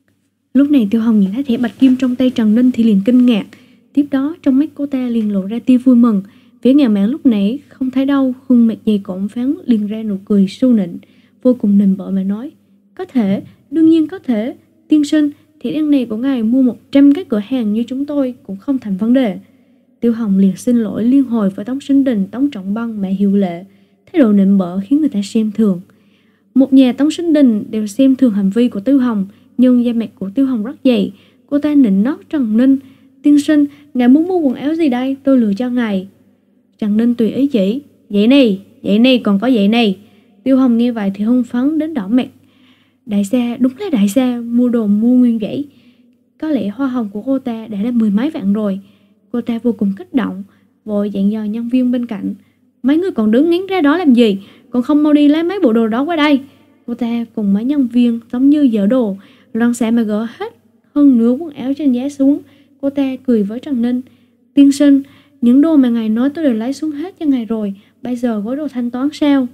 Lúc này Tiêu Hồng nhìn thấy thẻ bạch kim trong tay Trần Ninh thì liền kinh ngạc. Tiếp đó trong mắt cô ta liền lộ ra tia vui mừng. Vẻ ngạo mạn lúc nãy không thấy đâu, khuôn mặt dày cộm phán liền ra nụ cười sâu nịnh, vô cùng nịnh bợ mà nói: "Có thể, đương nhiên có thể. Tiên sinh, thẻ đen này của ngài mua một trăm cái cửa hàng như chúng tôi cũng không thành vấn đề." Tiêu Hồng liền xin lỗi liên hồi với Tống Sinh Đình, Tống Trọng Băng, mẹ Hiệu Lệ. Thái độ nịnh bợ khiến người ta xem thường. Một nhà Tống Sinh Đình đều xem thường hành vi của Tiêu Hồng, nhưng da mặt của Tiêu Hồng rất dày. Cô ta nịnh nót Trần Ninh: "Tiên sinh, ngài muốn mua quần áo gì đây, tôi lựa cho ngài." Trần Ninh tùy ý chỉ: "Vậy này, vậy này, còn có vậy này." Tiêu Hồng nghe vậy thì hưng phấn đến đỏ mặt. Đại gia, đúng là đại gia, mua đồ mua nguyên vậy. Có lẽ hoa hồng của cô ta đã là mười mấy vạn rồi. Cô ta vô cùng kích động, vội dặn dò nhân viên bên cạnh: "Mấy người còn đứng ngán ra đó làm gì, còn không mau đi lấy mấy bộ đồ đó qua đây." Cô ta cùng mấy nhân viên giống như dở đồ, loạn xạ mà gỡ hết hơn nửa quần áo trên giá xuống. Cô ta cười với Trần Ninh: "Tiên sinh, những đồ mà ngài nói tôi đều lấy xuống hết cho ngài rồi, bây giờ gói đồ thanh toán sao?"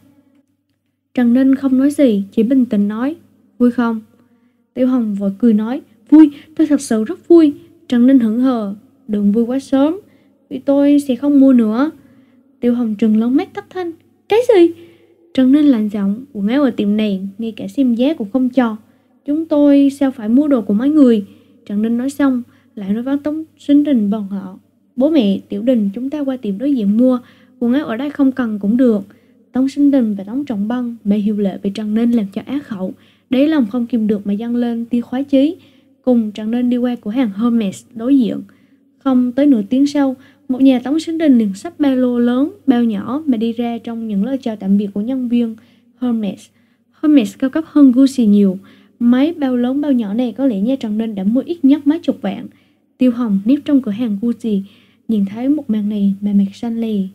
Trần Ninh không nói gì, chỉ bình tĩnh nói: "Vui không?" Tiêu Hồng vội cười nói: "Vui, tôi thật sự rất vui." Trần Ninh hững hờ: "Đừng vui quá sớm, vì tôi sẽ không mua nữa." Tiêu Hồng trừng lớn mắt thất thanh: "Cái gì?" Trần Ninh lạnh giọng: "Quần áo ở tiệm này ngay cả xem giá cũng không cho, chúng tôi sao phải mua đồ của mấy người?" Trần Ninh nói xong lại nói với Tống Sinh Đình bọn họ: "Bố mẹ, Tiểu Đình, chúng ta qua tiệm đối diện mua, quần áo ở đây không cần cũng được." Tống Sinh Đình và Tống Trọng Băng, mẹ Hiệu Lệ bị Trần Ninh làm cho á khẩu, đáy lòng không kìm được mà dâng lên tia khoái chí. Cùng Trần Ninh đi qua cửa hàng Hermes đối diện. Không tới nửa tiếng sau, một nhà Tống Sinh Đình liền xách ba lô lớn, bao nhỏ mà đi ra trong những lời chào tạm biệt của nhân viên Hermes. Hermes cao cấp hơn Gucci nhiều. Mấy bao lớn bao nhỏ này có lẽ nha Trần Ninh đã mua ít nhất mấy chục vạn. Tiêu Hồng nếp trong cửa hàng Gucci, nhìn thấy một màn này mà mặt xanh lè.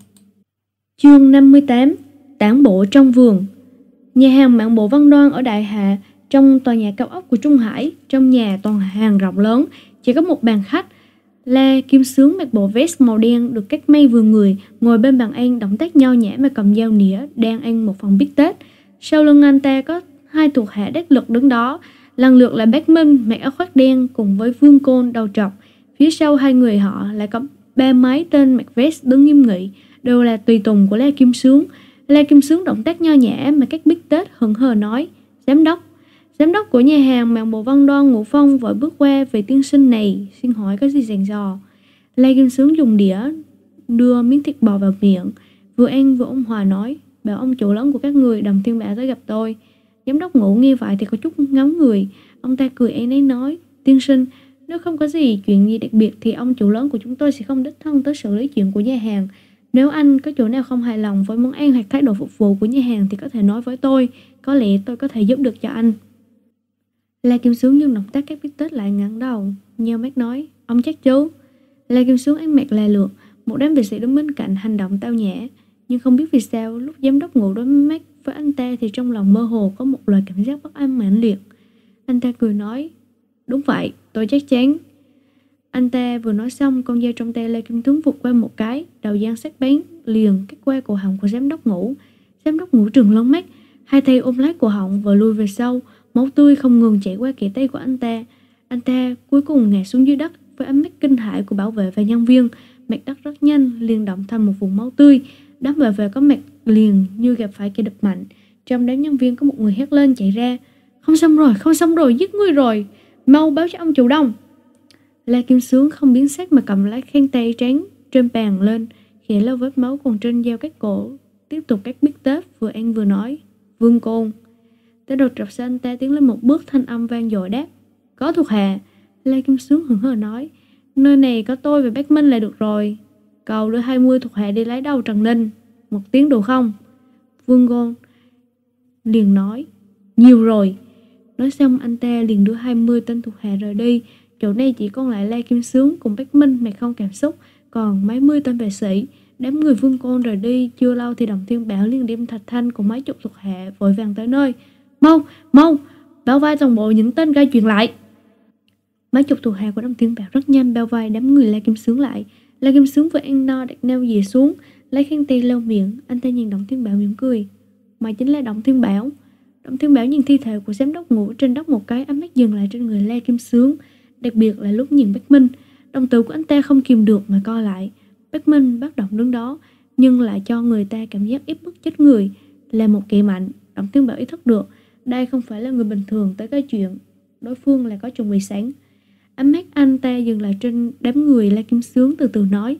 Chương năm mươi tám. Tản bộ trong vườn. Nhà hàng Mạn Bộ Văn Đoan ở Đại Hạ, trong tòa nhà cao ốc của Trung Hải. Trong nhà toàn hàng rộng lớn, chỉ có một bàn khách. La Kim Sướng mặc bộ vest màu đen được cắt may vừa người, ngồi bên bàn ăn động tác nho nhã mà cầm dao nĩa đang ăn một phần bít tết. Sau lưng anh ta có hai thuộc hạ đắc lực đứng đó, lần lượt là Bác Minh mặc áo khoác đen cùng với Vương Côn đầu trọc. Phía sau hai người họ lại có ba mấy tên mặc vest đứng nghiêm nghị, đều là tùy tùng của La Kim Sướng. La Kim Sướng động tác nho nhã mà cắt bít tết hững hờ nói: "Giám đốc." Giám đốc của nhà hàng Mạn Bộ Văn Đoan Ngũ Phong vội bước qua: "Vị tiên sinh này, xin hỏi có gì dặn dò?" La Kim Sướng dùng đĩa đưa miếng thịt bò vào miệng, vừa ăn vừa ôn hòa nói: "Bảo ông chủ lớn của các người Đồng Thiên Bạ tới gặp tôi." Giám đốc Ngũ nghe vậy thì có chút ngóng người. Ông ta cười ấy nấy nói: "Tiên sinh, nếu không có gì chuyện gì đặc biệt thì ông chủ lớn của chúng tôi sẽ không đích thân tới xử lý chuyện của nhà hàng. Nếu anh có chỗ nào không hài lòng với món ăn hoặc thái độ phục vụ của nhà hàng thì có thể nói với tôi, có lẽ tôi có thể giúp được cho anh." La Kim Sướng nhưng động tác các bít tết lại ngẩng đầu, nheo mắt nói: "Ông chắc chứ?" La Kim Sướng ăn mặc là lượt, một đám vệ sĩ đứng bên cạnh hành động tao nhã, nhưng không biết vì sao lúc giám đốc Ngũ đối mắt với anh ta thì trong lòng mơ hồ có một loại cảm giác bất an mãnh liệt. Anh ta cười nói: "Đúng vậy, tôi chắc chắn." Anh ta vừa nói xong, con dao trong tay La Kim Sướng vụt qua một cái, đầu dao sắc bén liền cắt qua cổ họng của giám đốc Ngũ. Giám đốc Ngũ trừng lớn mắt, hai tay ôm lấy cổ họng và lùi về sau, máu tươi không ngừng chảy qua kẽ tay của anh ta. Anh ta cuối cùng ngã xuống dưới đất với ánh mắt kinh hãi của bảo vệ và nhân viên. Mặt đất rất nhanh liền động thành một vùng máu tươi. Đám bảo vệ có mặt liền như gặp phải kẻ địch mạnh. Trong đám nhân viên có một người hét lên chạy ra: "Không xong rồi, không xong rồi, giết người rồi, mau báo cho ông chủ đông." La Kim Sướng không biến sắc mà cầm lấy khăn tay trắng trên bàn lên, khẽ lau vết máu còn trên dao cắt cổ, tiếp tục cắt bít tết, vừa ăn vừa nói: "Vương Côn." Tới đột trọc xa anh ta tiến lên một bước, thanh âm vang dội đáp: "Có thuộc hạ." La Kim Sướng hững hờ nói: "Nơi này có tôi và Bác Minh là được rồi. Cậu đưa hai mươi thuộc hạ đi lấy đầu Trần Ninh, một tiếng đủ không?" Vương Côn liền nói: "Nhiều rồi." Nói xong anh ta liền đưa hai mươi tên thuộc hạ rời đi. Chỗ này chỉ còn lại La Kim Sướng cùng Bác Minh mặt không cảm xúc, còn mấy mươi tên vệ sĩ. Đám người Vương Côn rời đi chưa lâu thì Đồng Thiên Bảo liền đem Thạch Thanh cùng mấy chục thuộc hạ vội vàng tới nơi. "Mau, mau, bao vây toàn bộ những tên gây chuyện lại." Mấy chục thuộc hạ của Đồng Thiên Bảo rất nhanh bao vây đám người La Kim Sướng lại. La Kim Sướng vừa ăn no đặt nao dìa xuống, lấy khăn tay lau miệng. Anh ta nhìn Đồng Thiên Bảo mỉm cười: "Mày chính là Đồng Thiên Bảo." Đồng Thiên Bảo nhìn thi thể của giám đốc ngủ trên đất một cái, ánh mắt dừng lại trên người La Kim Sướng, đặc biệt là lúc nhìn Bác Minh. Đồng tử của anh ta không kìm được mà co lại. Bác Minh bất động đứng đó, nhưng lại cho người ta cảm giác ép bức chết người, là một kẻ mạnh. Đồng Thiên Bảo ý thức được đây không phải là người bình thường tới cái chuyện đối phương là có chuẩn bị sẵn. Ánh mắt anh ta dừng lại trên đám người La Kim Sướng, từ từ nói: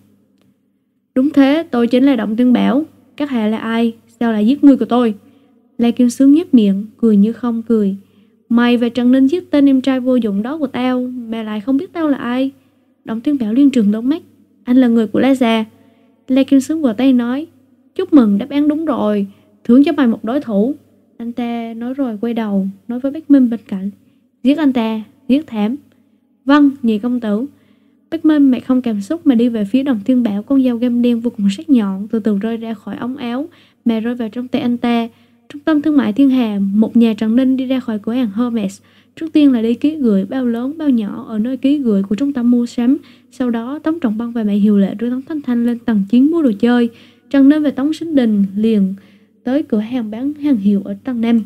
"Đúng thế, tôi chính là Đồng Thiên Bảo. Các hạ là ai? Sao lại giết người của tôi?" La Kim Sướng nhếch miệng, cười như không cười: "Mày và Trần Ninh giết tên em trai vô dụng đó của tao, mà lại không biết tao là ai?" Đồng Thiên Bảo liên trường đống mắt: "Anh là người của La già." La Kim Sướng vỗ tay nói: "Chúc mừng, đáp án đúng rồi, thưởng cho mày một đối thủ." Anh ta nói rồi quay đầu nói với Bác Minh bên cạnh: "Giết anh ta, giết thảm." "Vâng, nhị công tử." Bác Minh mặt không cảm xúc mà đi về phía Đồng Thiên Bảo, con dao găm đen vô cùng sắc nhọn từ từ rơi ra khỏi ống áo mà rơi vào trong tay anh ta. Trung tâm thương mại Thiên Hà, một nhà Trần Ninh đi ra khỏi cửa hàng Hermes. Trước tiên là đi ký gửi bao lớn bao nhỏ ở nơi ký gửi của trung tâm mua sắm. Sau đó Tống Trọng Băng và mẹ Hiệu Lệ đưa Tống Thanh Thanh lên tầng chín mua đồ chơi. Trần Ninh và Tống Sinh Đình liền tới cửa hàng bán hàng hiệu ở tầng năm.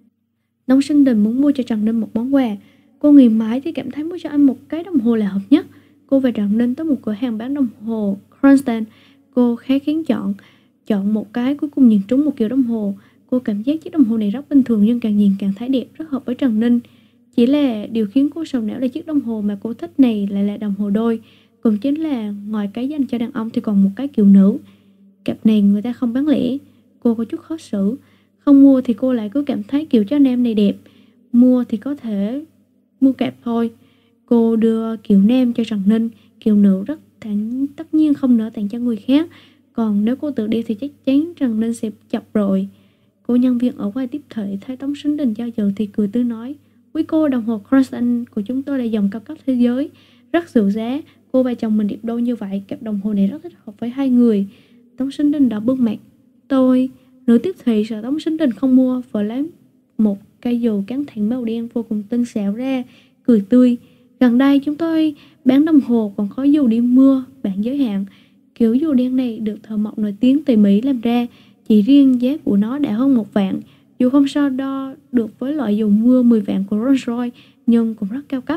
Tống Sinh Đình muốn mua cho Trần Ninh một món quà. Cô nghĩ mãi thì cảm thấy mua cho anh một cái đồng hồ là hợp nhất. Cô và Trần Ninh tới một cửa hàng bán đồng hồ Kronstein. Cô khá khiến chọn chọn một cái, cuối cùng nhìn trúng một kiểu đồng hồ. Cô cảm giác chiếc đồng hồ này rất bình thường, nhưng càng nhìn càng thấy đẹp, rất hợp với Trần Ninh. Chỉ là điều khiến cô sầu não là chiếc đồng hồ mà cô thích này lại là đồng hồ đôi, cũng chính là ngoài cái dành cho đàn ông thì còn một cái kiểu nữ. Cặp này người ta không bán lẻ. Cô có chút khó xử. Không mua thì cô lại cứ cảm thấy kiểu cho nam này đẹp, mua thì có thể mua cặp thôi. Cô đưa kiểu nam cho Trần Ninh, kiểu nữ rất thẳng tất nhiên không nỡ tặng cho người khác. Còn nếu cô tự đi thì chắc chắn Trần Ninh sẽ chọc rồi. Cô nhân viên ở quầy tiếp thị thấy Tống Sinh Đình do dự thì cười tươi nói: "Quý cô, đồng hồ Kronstein của chúng tôi là dòng cao cấp thế giới, rất dịu giá. Cô và chồng mình đẹp đôi như vậy, cặp đồng hồ này rất thích hợp với hai người." Tống Sinh Đình đỏ bừng mặt. Tôi nữ tiếp thị sợ Tống Sinh Đình không mua, vợ lấy một cây dù cán thẳng màu đen vô cùng tinh xảo ra, cười tươi: "Gần đây chúng tôi bán đồng hồ còn có dù đi mưa bản giới hạn. Kiểu dù đen này được thợ mộc nổi tiếng tỉ mỉ làm ra, chỉ riêng giá của nó đã hơn một vạn. Dù không so đo được với loại dù mưa mười vạn của Rolls Royce, nhưng cũng rất cao cấp."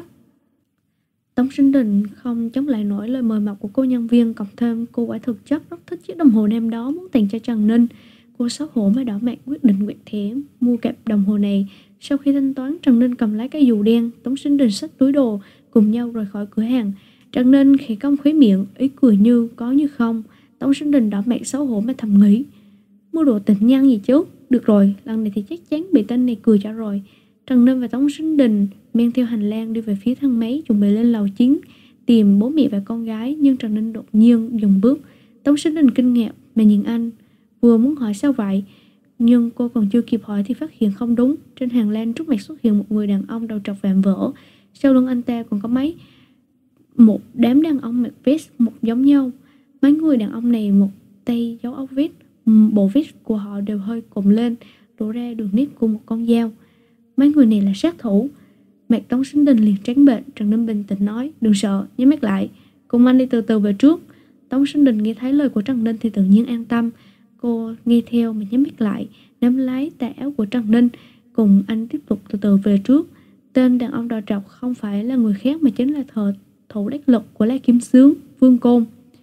Tống Sinh Đình không chống lại nổi lời mời mọc của cô nhân viên, cộng thêm cô quả thực chất rất thích chiếc đồng hồ nam đó, muốn tặng cho Trần Ninh. Cô xấu hổ mà đỏ mặt, quyết định quẹt thẻ mua cặp đồng hồ này. Sau khi thanh toán, Trần Ninh cầm lấy cái dù đen, Tống Sinh Đình xách túi đồ cùng nhau rời khỏi cửa hàng. Trần Ninh khẽ cong khóe miệng, ý cười như có như không. Tống Sinh Đình đỏ mặt xấu hổ mà thầm nghĩ: mua đồ tình nhân gì chứ. Được rồi, lần này thì chắc chắn bị tên này cười cho rồi. Trần Ninh và Tống Sinh Đình men theo hành lang đi về phía thang máy, chuẩn bị lên lầu chín tìm bố mẹ và con gái. Nhưng Trần Ninh đột nhiên dừng bước. Tống Sinh Đình kinh ngạc mà nhìn anh, vừa muốn hỏi sao vậy, nhưng cô còn chưa kịp hỏi thì phát hiện không đúng. Trên hàng lan trước mặt xuất hiện một người đàn ông đầu trọc vạm vỡ. Sau lưng anh ta còn có mấy một đám đàn ông mặc vest một giống nhau. Mấy người đàn ông này một tay giấu ốc vest, bộ vest của họ đều hơi cộm lên, đổ ra đường nét của một con dao. Mấy người này là sát thủ. Mặt Tống Sinh Đình liền trắng bệch. Trần Ninh bình tĩnh nói: đừng sợ, nhắm mắt lại, cùng anh đi từ từ về trước. Tống Sinh Đình nghe thấy lời của Trần Ninh thì tự nhiên an tâm. Cô nghe theo mà nhắm mắt lại, nắm lấy tay áo của Trần Ninh, cùng anh tiếp tục từ từ về trước. Tên đàn ông đỏ trọc không phải là người khác mà chính là thợ thủ đắc lực của La Kim Sướng, Vương Côn.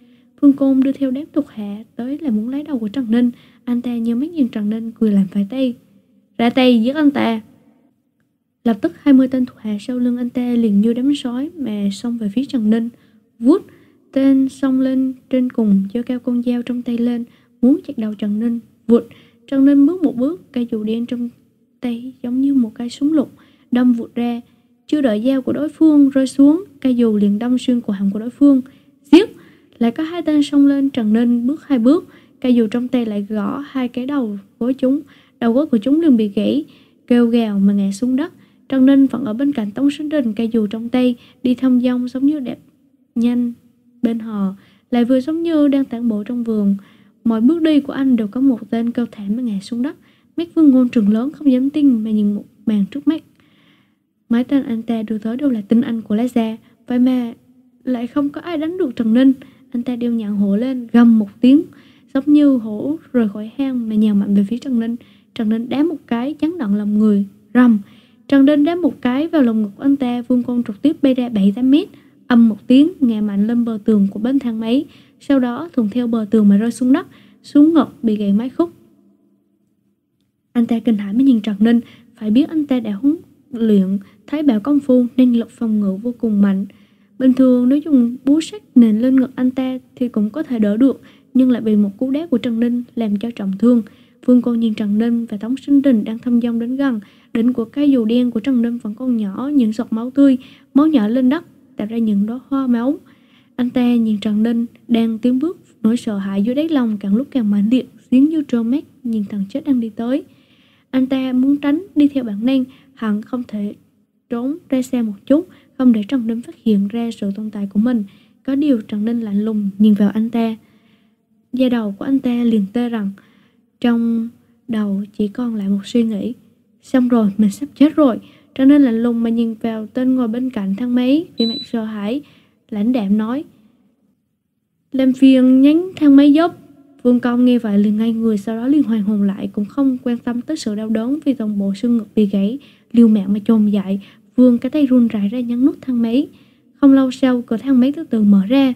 Vương Côn đưa theo đám thuộc hạ tới là muốn lấy đầu của Trần Ninh. Anh ta nhớ mắt nhìn Trần Ninh cười làm phải tay. Ra tay giết anh ta. Lập tức hai mươi tên thuộc hạ sau lưng anh ta liền như đám sói mà xông về phía Trần Ninh. Vút, tên xông lên trên cùng giơ cao con dao trong tay lên, muốn chặt đầu Trần Ninh. Vụt, Trần Ninh bước một bước, cây dù đen trong tay giống như một cây súng lục đâm vụt ra. Chưa đợi dao của đối phương rơi xuống, cây dù liền đâm xuyên cổ họng của đối phương. Giết! Lại có hai tên xông lên. Trần Ninh bước hai bước, cây dù trong tay lại gõ hai cái đầu với chúng. Đầu gối của chúng liền bị gãy, kêu gào mà ngã xuống đất. Trần Ninh vẫn ở bên cạnh Tống Sinh Đình, cây dù trong tay đi thong dong giống như đẹp nhanh bên họ, lại vừa giống như đang tản bộ trong vườn. Mọi bước đi của anh đều có một tên kêu thảm mà ngã xuống đất. Mắt Vương Ngôn trừng lớn không dám tin mà nhìn một màn trước mắt. Mấy tên anh ta đưa tới đều là tinh anh của La Gia, vậy mà lại không có ai đánh được Trần Ninh. Anh ta đeo nhạn hổ lên, gầm một tiếng giống như hổ rời khỏi hang mà nhào mạnh về phía Trần Ninh. Trần Ninh đá một cái chấn động lòng người. Rầm! Trần Ninh đá một cái vào lồng ngực của anh ta. Vương Côn trực tiếp bay ra bảy tám mét, âm một tiếng ngã mạnh lên bờ tường của bên thang máy, sau đó thuận theo bờ tường mà rơi xuống đất, xuống ngực bị gãy mấy khúc. Anh ta kinh hãi mới nhìn Trần Ninh, phải biết anh ta đã huấn luyện thái bảo công phu nên lực phòng ngự vô cùng mạnh. Bình thường nếu dùng búa sắt nện lên ngực anh ta thì cũng có thể đỡ được, nhưng lại bị một cú đá của Trần Ninh làm cho trọng thương. Vương Côn nhìn Trần Ninh và Tống Sinh Đình đang thăm dong đến gần. Đỉnh của cây dù đen của Trần Ninh vẫn còn nhỏ, những giọt máu tươi, máu nhỏ lên đất tạo ra những đóa hoa máu. Anh ta nhìn Trần Ninh đang tiến bước, nỗi sợ hãi dưới đáy lòng càng lúc càng mãnh liệt, giống như trơ mắt nhìn thằng chết đang đi tới. Anh ta muốn tránh đi theo bản năng, hận không thể trốn ra xa một chút, không để Trần Ninh phát hiện ra sự tồn tại của mình. Có điều Trần Ninh lạnh lùng nhìn vào anh ta. Da đầu của anh ta liền tê rần. Trong đầu chỉ còn lại một suy nghĩ: xong rồi, mình sắp chết rồi. Trần Ninh lạnh lùng mà nhìn vào tên ngồi bên cạnh thang máy, vẻ mặt sợ hãi, lãnh đạm nói: làm phiền nhánh thang máy dốc. Vương Công nghe vậy liền ngay người, sau đó liền hoàn hồn lại, cũng không quan tâm tới sự đau đớn vì toàn bộ xương ngực bị gãy, liều mạng mà chồm dậy, vươn cái tay run rẩy ra nhấn nút thang máy. Không lâu sau, cửa thang máy từ từ mở ra.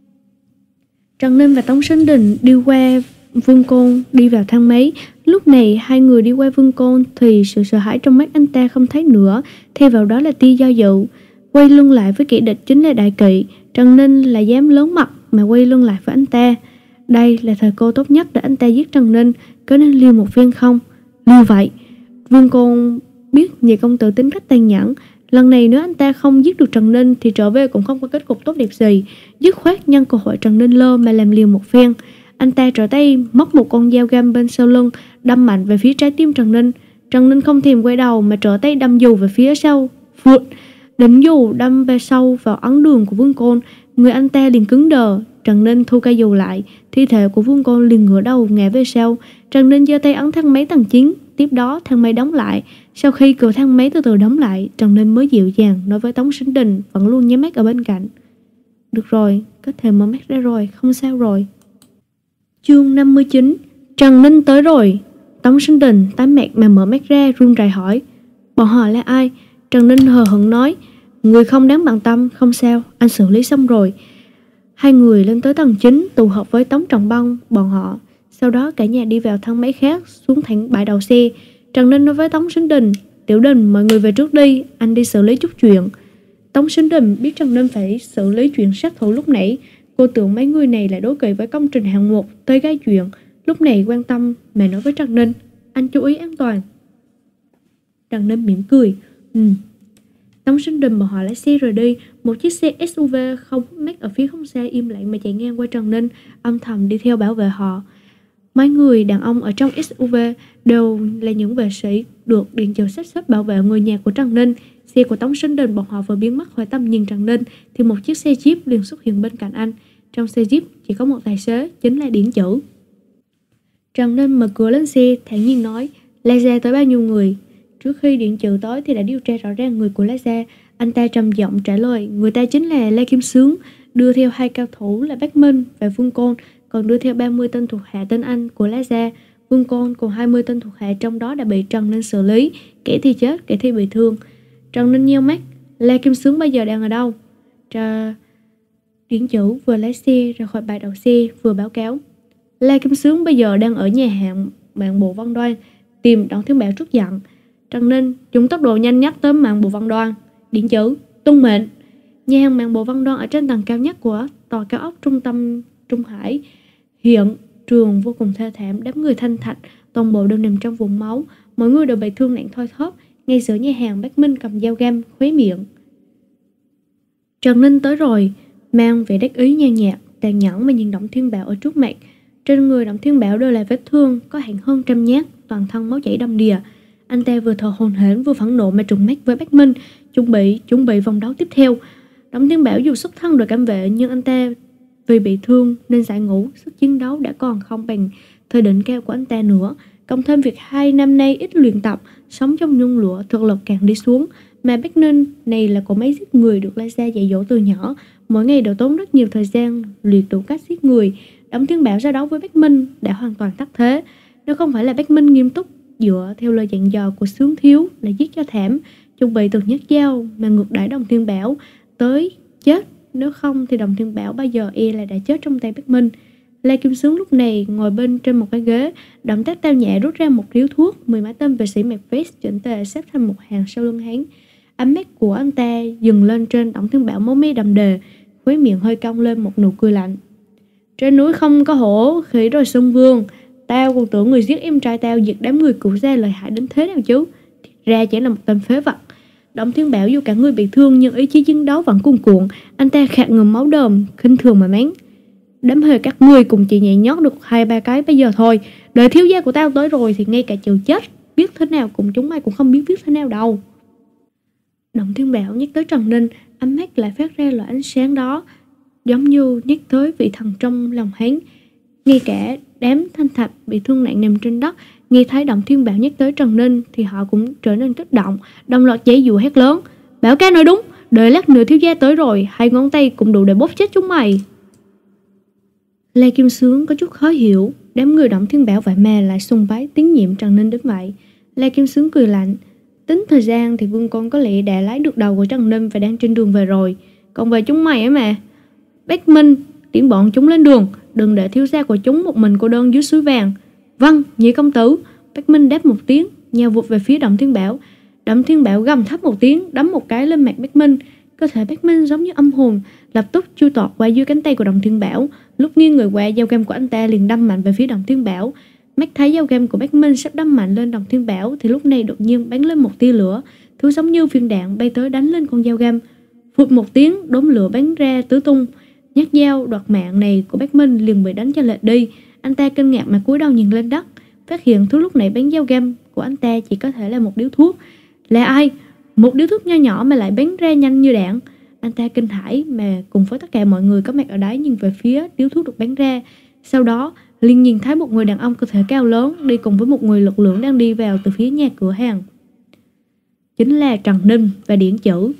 Trần Ninh và Tống Sinh Đình đi qua Vương Côn đi vào thang máy. Lúc này hai người đi qua Vương Côn thì sự sợ hãi trong mắt anh ta không thấy nữa, thay vào đó là tia do dự. Quay lưng lại với kẻ địch chính là Đại Kỵ. Trần Ninh là dám lớn mặt mà quay lưng lại với anh ta. Đây là thời cơ tốt nhất để anh ta giết Trần Ninh, có nên liều một phen không? Liều vậy. Vương Côn biết nhị công tử tính cách tàn nhẫn, lần này nếu anh ta không giết được Trần Ninh thì trở về cũng không có kết cục tốt đẹp gì. Dứt khoát nhân cơ hội Trần Ninh lơ mà làm liều một phen. Anh ta trở tay móc một con dao găm bên sau lưng, đâm mạnh về phía trái tim Trần Ninh. Trần Ninh không thèm quay đầu mà trở tay đâm dù về phía sau. Vụt, đỉnh dù đâm về sâu vào ấn đường của Vương Côn, người anh ta liền cứng đờ. Trần Ninh thu cây dù lại, thi thể của Vương Côn liền ngửa đầu ngã về sau. Trần Ninh giơ tay ấn thang máy tầng chín, tiếp đó thang máy đóng lại. Sau khi cửa thang máy từ từ đóng lại, Trần Ninh mới dịu dàng nói với Tống Sinh Đình vẫn luôn nhắm mắt ở bên cạnh: được rồi, có thể mở mắt ra rồi, không sao rồi. Chương năm mươi chín. Trần Ninh tới rồi. Tống Sinh Đình tái mệt mà mở mắt ra, run rẩy hỏi: bọn họ là ai? Trần Ninh hờ hững nói: người không đáng bận tâm, không sao, anh xử lý xong rồi. Hai người lên tới tầng chín tụ họp với Tống Trọng Bân bọn họ. Sau đó cả nhà đi vào thang máy khác, xuống thẳng bãi đầu xe. Trần Ninh nói với Tống Sinh Đình: Tiểu Đình, mọi người về trước đi, anh đi xử lý chút chuyện. Tống Sinh Đình biết Trần Ninh phải xử lý chuyện sát thủ lúc nãy. Cô tưởng mấy người này lại đố kỵ với công trình hạng mục tới gây chuyện, lúc này quan tâm mà nói với Trần Ninh: anh chú ý an toàn. Trần Ninh mỉm cười: Ừ. Tống Sinh Đình bọn họ lái xe rời đi. Một chiếc xe ét u vê không mắc ở phía không xa im lặng mà chạy ngang qua Trần Ninh, âm thầm đi theo bảo vệ họ. Mấy người đàn ông ở trong ét u vê đều là những vệ sĩ được Điện Trừ sắp xếp bảo vệ người nhà của Trần Ninh. Xe của Tống Sinh Đình bọn họ vừa biến mất khỏi tầm nhìn Trần Ninh thì một chiếc xe Jeep liền xuất hiện bên cạnh anh. Trong xe Jeep chỉ có một tài xế, chính là Điện Trừ. Trần Ninh mở cửa lên xe, thản nhiên nói: La Gia tới bao nhiêu người? Trước khi Điện Trừ tới thì đã điều tra rõ ràng người của La Gia. Anh ta trầm giọng trả lời: người ta chính là Lê Kim Sướng, đưa theo hai cao thủ là Bác Minh và Vương Côn, còn đưa theo ba mươi tên thuộc hạ tên Anh của La Gia. Vương Côn cùng hai mươi tên thuộc hạ trong đó đã bị Trần Ninh xử lý, kẻ thì chết, kẻ thì bị thương. Trần Ninh nheo mắt: Lê Kim Sướng bây giờ đang ở đâu? Tra... Điển Chữ vừa lái xe ra khỏi bãi đậu xe vừa báo cáo. La Kim Sướng bây giờ đang ở nhà hàng mạng bộ Văn Đoan tìm Đặng Thiên Bảo trút giận. Trần Ninh dùng tốc độ nhanh nhất tới mạng bộ Văn Đoan. Điển Chữ tuân mệnh. Nhà hàng mạng bộ Văn Đoan ở trên tầng cao nhất của tòa cao ốc trung tâm Trung Hải. Hiện trường vô cùng thê thảm, đám người thanh thạch toàn bộ đều nằm trong vùng máu, mọi người đều bị thương nặng thoi thóp. Ngay giữa nhà hàng, Bác Minh cầm dao găm khuấy miệng. Trần Ninh tới rồi, mang vẻ đắc ý nhàn nhạt, tàn nhẫn mà nhìn Đặng Thiên Bảo ở trước mặt. Trên người Đặng Thiên Bảo đều là vết thương, có hạn hơn trăm nhát, toàn thân máu chảy đầm đìa. Anh ta vừa thở hổn hển vừa phẫn nộ mà trừng mắt với Bác Minh, chuẩn bị chuẩn bị vòng đấu tiếp theo. Đặng Thiên Bảo dù xuất thân đội cảnh vệ, nhưng anh ta vì bị thương nên giải ngũ, sức chiến đấu đã còn không bằng thời đỉnh cao của anh ta nữa. Cộng thêm việc hai năm nay ít luyện tập, sống trong nhung lụa, thực lực càng đi xuống. Mà Bắc Ninh này là cậu máy giết người được La Gia dạy dỗ từ nhỏ, mỗi ngày đều tốn rất nhiều thời gian luyện đủ cách giết người. Đặng Thiên Bảo giao đấu với Bắc Minh đã hoàn toàn thất thế. Nếu không phải là Bắc Minh nghiêm túc dựa theo lời dặn dò của Sướng Thiếu là giết cho thảm, chuẩn bị từng nhát dao mà ngược đãi Đặng Thiên Bảo tới chết, nếu không thì Đặng Thiên Bảo bây giờ e là đã chết trong tay Bắc Minh. La Kim Sướng lúc này ngồi bên trên một cái ghế, động tác tao nhã rút ra một điếu thuốc, mười mấy tên vệ sĩ mặc vest chỉnh tề xếp thành một hàng sau lưng hắn. Ánh mắt của anh ta dừng lên trên Đặng Thiên Bảo máu me đầm đìa, khóe miệng hơi cong lên một nụ cười lạnh. Trên núi không có hổ, khỉ rồi xưng vương, tao còn tưởng người giết em trai tao diệt đám người cửu gia lợi hại đến thế nào chứ, thì ra chỉ là một tên phế vật. Đặng Thiên Bảo dù cả người bị thương nhưng ý chí chiến đấu vẫn cuồn cuộn, anh ta khạc ngừng máu đờm, khinh thường mà mắng. Đám hề các ngươi cùng chị nhảy nhót được hai ba cái bây giờ thôi, đợi thiếu gia của tao tới rồi thì ngay cả chịu chết biết thế nào cùng chúng mày cũng không biết viết thế nào đâu. Đặng Thiên Bảo nhắc tới Trần Ninh, ánh mắt lại phát ra loại ánh sáng đó, giống như nhắc tới vị thần trong lòng hắn. Ngay cả đám thanh thạch bị thương nặng nằm trên đất, nghe thấy Đặng Thiên Bảo nhắc tới Trần Ninh thì họ cũng trở nên kích động, đồng loạt giãy giụa hét lớn. Bảo ca nói đúng, đợi lát nữa thiếu gia tới rồi, hai ngón tay cũng đủ để bóp chết chúng mày. La Kim Sướng có chút khó hiểu, đám người Đặng Thiên Bảo vậy mà lại sùng bái tín nhiệm Trần Ninh đến vậy. La Kim Sướng cười lạnh, tính thời gian thì Vương Con có lẽ đã lấy được đầu của Trần Ninh và đang trên đường về rồi, còn về chúng mày ấy mà. Bác Minh tiễn bọn chúng lên đường, đừng để thiếu gia của chúng một mình cô đơn dưới suối vàng. Vâng, nhị công tử. Bác Minh đáp một tiếng, nhào vụt về phía Đặng Thiên Bảo. Đặng Thiên Bảo gầm thấp một tiếng, đấm một cái lên mặt Bác Minh. Cơ thể Bác Minh giống như âm hồn, lập tức chui tọt qua dưới cánh tay của Đặng Thiên Bảo. Lúc nghiêng người qua, dao găm của anh ta liền đâm mạnh về phía Đặng Thiên Bảo. Mắt thấy dao găm của Bác Minh sắp đâm mạnh lên Đặng Thiên Bảo thì lúc này đột nhiên bắn lên một tia lửa, thứ giống như viên đạn bay tới đánh lên con dao găm. Phụt một tiếng, đốm lửa bắn ra tứ tung. Nhát dao đoạt mạng này của Bác Minh liền bị đánh cho lệch đi. Anh ta kinh ngạc mà cúi đầu nhìn lên đất, phát hiện thứ lúc nãy bắn dao găm của anh ta chỉ có thể là một điếu thuốc. Là ai? Một điếu thuốc nho nhỏ mà lại bắn ra nhanh như đạn. Anh ta kinh hãi mà cùng với tất cả mọi người có mặt ở đấy nhìn về phía điếu thuốc được bắn ra. Sau đó liền nhìn thấy một người đàn ông cơ thể cao lớn đi cùng với một người lực lượng đang đi vào từ phía nhà cửa hàng. Chính là Trần Ninh và Điển Chữ.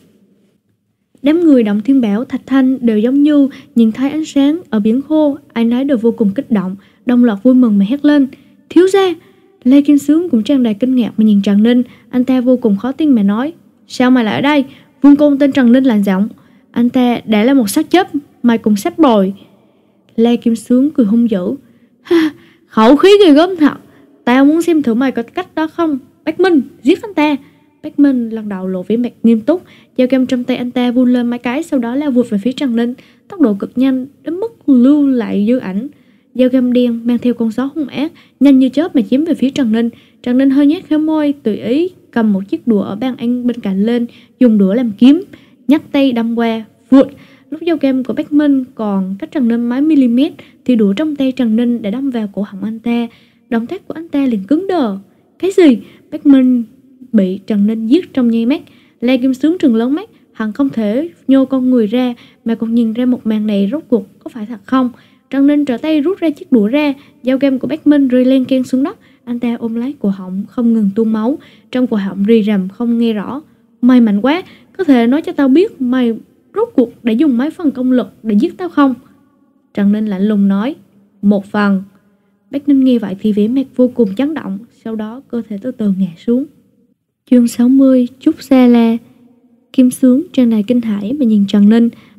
Đám người Đặng Thiên Bảo, Thạch Thanh đều giống như nhìn thấy ánh sáng ở biển khô, ai nấy đều vô cùng kích động, đồng loạt vui mừng mà hét lên. Thiếu gia! Lê Kim Sướng cũng tràn đầy kinh ngạc mà nhìn Trần Ninh, anh ta vô cùng khó tin mà nói. Sao mày lại ở đây? Vương Công tên Trần Ninh lạnh giọng. Anh ta đã là một xác chết, mày cũng sắp rồi. Lê Kim Sướng cười hung dữ. Ha, khẩu khí ghê gớm thật. Tao muốn xem thử mày có cách đó không. Bác Minh, giết anh ta. Bác Minh lần đầu lộ vẻ mặt nghiêm túc, dao găm trong tay anh ta vun lên mấy cái, sau đó lao vụt về phía Trần Ninh, tốc độ cực nhanh đến mức lưu lại dư ảnh. Dao găm đen mang theo con gió hung ác, nhanh như chớp mà chém về phía Trần Ninh. Trần Ninh hơi nhếch khóe môi, tùy ý cầm một chiếc đũa ở bàn ăn bên cạnh lên, dùng đũa làm kiếm, nhấc tay đâm qua, vụt. Lúc dao găm của Bác Minh còn cách Trần Ninh mấy mm thì đũa trong tay Trần Ninh đã đâm vào cổ họng anh ta. Động tác của anh ta liền cứng đờ. Cái gì? Bác Minh bị Trần Ninh giết trong nháy mắt. Lê Kim Sướng trừng lớn mắt, hẳn không thể nhô con người ra mà còn nhìn ra một màn này rốt cuộc có phải thật không. Trần Ninh trở tay rút ra chiếc đũa ra, dao găm của Bác Minh rơi len keng xuống đất. Anh ta ôm lấy cổ họng không ngừng tuôn máu, trong cổ họng rì rầm không nghe rõ. Mày mạnh quá, có thể nói cho tao biết mày rốt cuộc đã dùng mấy phần công lực để giết tao không? Trần Ninh lạnh lùng nói. Một phần. Bác Ninh nghe vậy thì vẻ mặt vô cùng chấn động, sau đó cơ thể từ từ ngã xuống. Chương sáu mươi, Trúc Sa La. Kim Sướng tràn đầy kinh hãi mà nhìn Trần Ninh,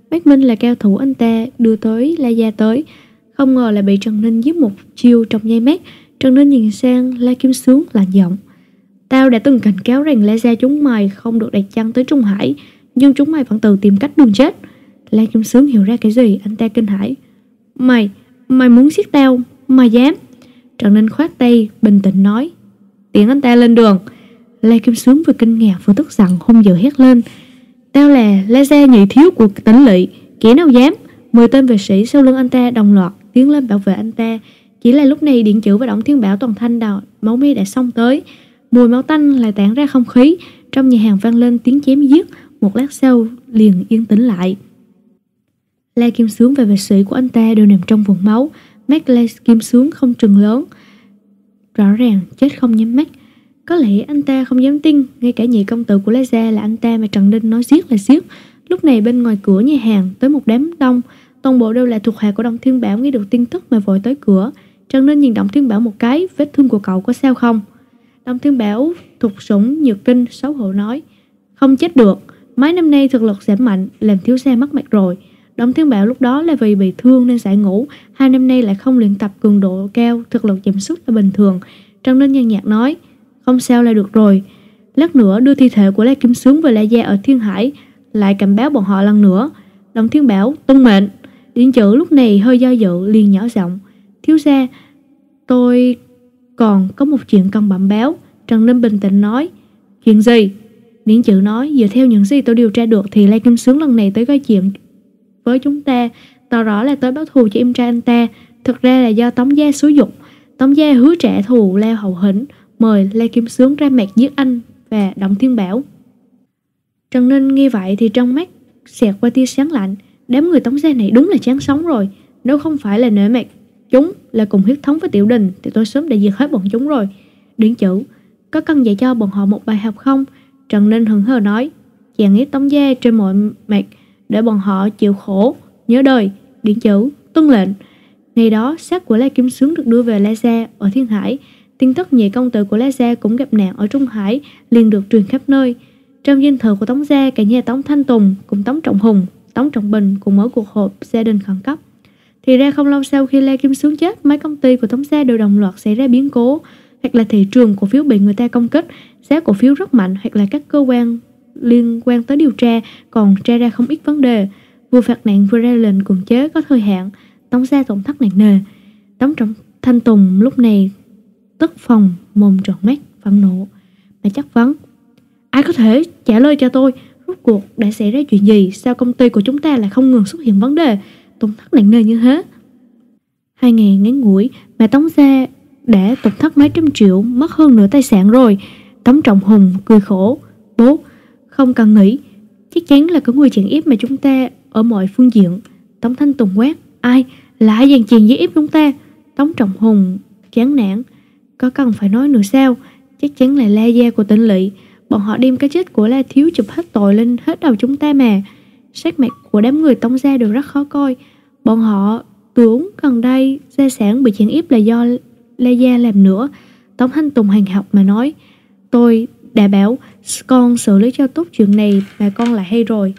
Bác Minh là cao thủ anh ta đưa tới La Gia tới, không ngờ lại bị Trần Ninh giết một chiêu trong nháy mắt. Trần Ninh nhìn sang La Kim Sướng lạnh giọng: Tao đã từng cảnh cáo rằng La Gia chúng mày không được đặt chân tới Trung Hải, nhưng chúng mày vẫn tự tìm cách đừng chết. La Kim Sướng hiểu ra cái gì, anh ta kinh hãi: Mày, mày muốn giết tao, mày dám? Trần Ninh khoát tay bình tĩnh nói: Tiễn anh ta lên đường. La Kim Sướng vừa kinh ngạc vừa tức giận hung dữ hét lên: Tao là La Gia nhị thiếu của Tỉnh Lỵ, kẻ nào dám? Mười tên vệ sĩ sau lưng anh ta đồng loạt tiến lên bảo vệ anh ta. Chỉ là lúc này Điện Chữ và Đổng Thiên Bảo toàn thanh đào máu me đã xông tới, mùi máu tanh lại tản ra không khí. Trong nhà hàng vang lên tiếng chém giết, một lát sau liền yên tĩnh lại. La Kim Sướng và vệ sĩ của anh ta đều nằm trong vùng máu. Mắt La Kim Sướng không trừng lớn, rõ ràng chết không nhắm mắt. Có lẽ anh ta không dám tin ngay cả nhị công tử của La Gia là anh ta mà Trần Ninh nói giết là giết. Lúc này bên ngoài cửa nhà hàng tới một đám đông, toàn bộ đều là thuộc hạ của Đổng Thiên Bảo. Nghe được tin tức mà vội tới cửa. Trần Ninh nhìn Đổng Thiên Bảo một cái: Vết thương của cậu có sao không? Đổng Thiên Bảo thụt sủng nhược kinh xấu hổ nói: Không chết được, mấy năm nay thực lực giảm mạnh, làm thiếu gia mất mặt rồi. Đổng Thiên Bảo lúc đó là vì bị thương nên giải ngũ, hai năm nay lại không luyện tập cường độ cao, thực lực giảm sút là bình thường. Trần Ninh nhàn nhạt nói: Không sao là được rồi. Lát nữa đưa thi thể của La Kim Sướng và La Gia ở Thiên Hải, lại cảnh báo bọn họ lần nữa. Đổng Thiên Bảo tuân mệnh. Điện Chữ lúc này hơi do dự liền nhỏ giọng: Thiếu gia, tôi còn có một chuyện cần bẩm báo. Trần Ninh bình tĩnh nói: Chuyện gì? Điện Chữ nói: Dựa theo những gì tôi điều tra được thì La Kim Sướng lần này tới gây chuyện với chúng ta, tỏ rõ là tới báo thù cho em trai anh ta. Thực ra là do Tống gia xúi giục. Tống gia hứa trả thù La Hậu Hĩnh, mời La Kim Sướng ra mặt giết anh và Đổng Thiên Bảo. Trần Ninh nghe vậy thì trong mắt xẹt qua tia sáng lạnh. Đám người Tống gia này đúng là chán sống rồi. Nếu không phải là nể mặt chúng là cùng huyết thống với Tiểu Đình thì tôi sớm đã diệt hết bọn chúng rồi. Điện Chữ, có cần dạy cho bọn họ một bài học không? Trần Ninh hững hờ nói: Chàng ép Tống gia trên mọi mặt để bọn họ chịu khổ nhớ đời. Điện Chữ tuân lệnh. Ngày đó xác của La Kim Sướng được đưa về La Gia ở Thiên Hải. Tin tức nhị công tử của La Gia cũng gặp nạn ở Trung Hải liền được truyền khắp nơi. Trong dinh thự của Tống gia, cả nhà Tống Thanh Tùng cùng Tống Trọng Hùng, Tống Trọng Bình cùng mở cuộc họp gia đình khẩn cấp. Thì ra không lâu sau khi La Kim Sướng chết, mấy công ty của Tống gia đều đồng loạt xảy ra biến cố, hoặc là thị trường cổ phiếu bị người ta công kích, giá cổ phiếu rất mạnh, hoặc là các cơ quan liên quan tới điều tra còn tra ra không ít vấn đề. Vừa phạt nạn vừa ra lệnh cưỡng chế có thời hạn, Tống gia tổn thất nặng nề. Tống Trọng Thanh Tùng lúc này tức phòng mồm trợn mắt phẫn nộ mà chất vấn: Ai có thể trả lời cho tôi, rốt cuộc đã xảy ra chuyện gì? Sao công ty của chúng ta lại không ngừng xuất hiện vấn đề, tổn thất nặng nề như thế? Hai ngày ngắn ngủi mà Tống gia đã tổn thất mấy trăm triệu, mất hơn nửa tài sản rồi. Tống Trọng Hùng cười khổ: Bố, không cần nghĩ, chắc chắn là có người chèn ép mà chúng ta ở mọi phương diện. Tống Thanh Tùng quát: Ai? Là ai dàn chèn với ép chúng ta? Tống Trọng Hùng chán nản: Có cần phải nói nữa sao? Chắc chắn là La Gia của Tỉnh Lỵ. Bọn họ đem cái chết của La thiếu chụp hết tội lên hết đầu chúng ta mà. Sắc mặt của đám người Tống gia đều rất khó coi. Bọn họ tưởng gần đây gia sản bị chèn ép là do La Gia làm nữa. Tống Thanh Tùng hàng học mà nói: Tôi đã bảo con xử lý cho tốt chuyện này mà con lại hay rồi.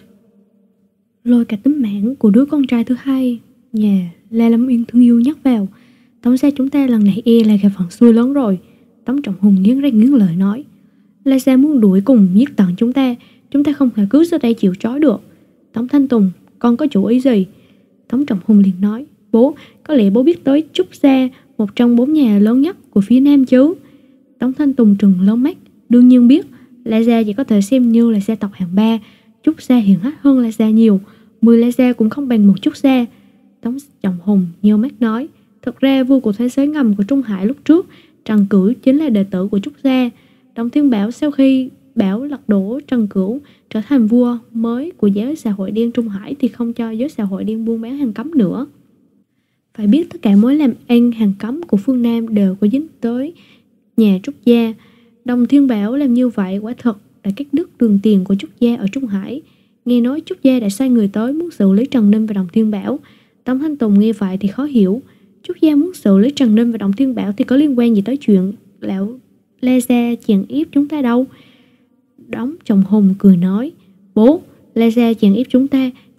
Lôi cả tính mạng của đứa con trai thứ hai nhà La Lâm Yên thương yêu nhắc vào. Tống gia chúng ta lần này e là gặp phần xui lớn rồi. Tống Trọng Hùng nghiến răng nghiến lợi nói: La Gia muốn đuổi cùng giết tận chúng ta, chúng ta không thể cứ ra đây chịu trói được. Tống Thanh Tùng, con có chủ ý gì? Tống Trọng Hùng liền nói: Bố, có lẽ bố biết tới Trúc gia, một trong bốn nhà lớn nhất của phía Nam chứ? Tống Thanh Tùng trừng lớn mắt: Đương nhiên biết. La Gia chỉ có thể xem như là gia tộc hạng ba. Trúc gia hiển hách hơn La Gia nhiều, mười La Gia cũng không bằng một Trúc gia. Tống Trọng Hùng nheo mắt nói: Thực ra vua của thế giới ngầm của Trung Hải lúc trước, Trần Cửu chính là đệ tử của Trúc gia. Đổng Thiên Bảo sau khi bảo lật đổ Trần Cửu trở thành vua mới của giới xã hội đen Trung Hải thì không cho giới xã hội đen buôn bán hàng cấm nữa. Phải biết tất cả mối làm ăn hàng cấm của phương Nam đều có dính tới nhà Trúc gia. Đổng Thiên Bảo làm như vậy quả thật đã cắt đứt đường tiền của Trúc gia ở Trung Hải. Nghe nói Trúc gia đã sai người tới muốn xử lý Trần Ninh và Đổng Thiên Bảo. Tống Thanh Tùng nghe vậy thì khó hiểu. Trúc gia muốn xử lý Trần Ninh và Đổng Thiên Bảo thì có liên quan gì tới chuyện lão La Gia chèn ép chúng ta đâu? Đống Trọng Hùng cười nói: Bố, La Gia chèn ép chúng ta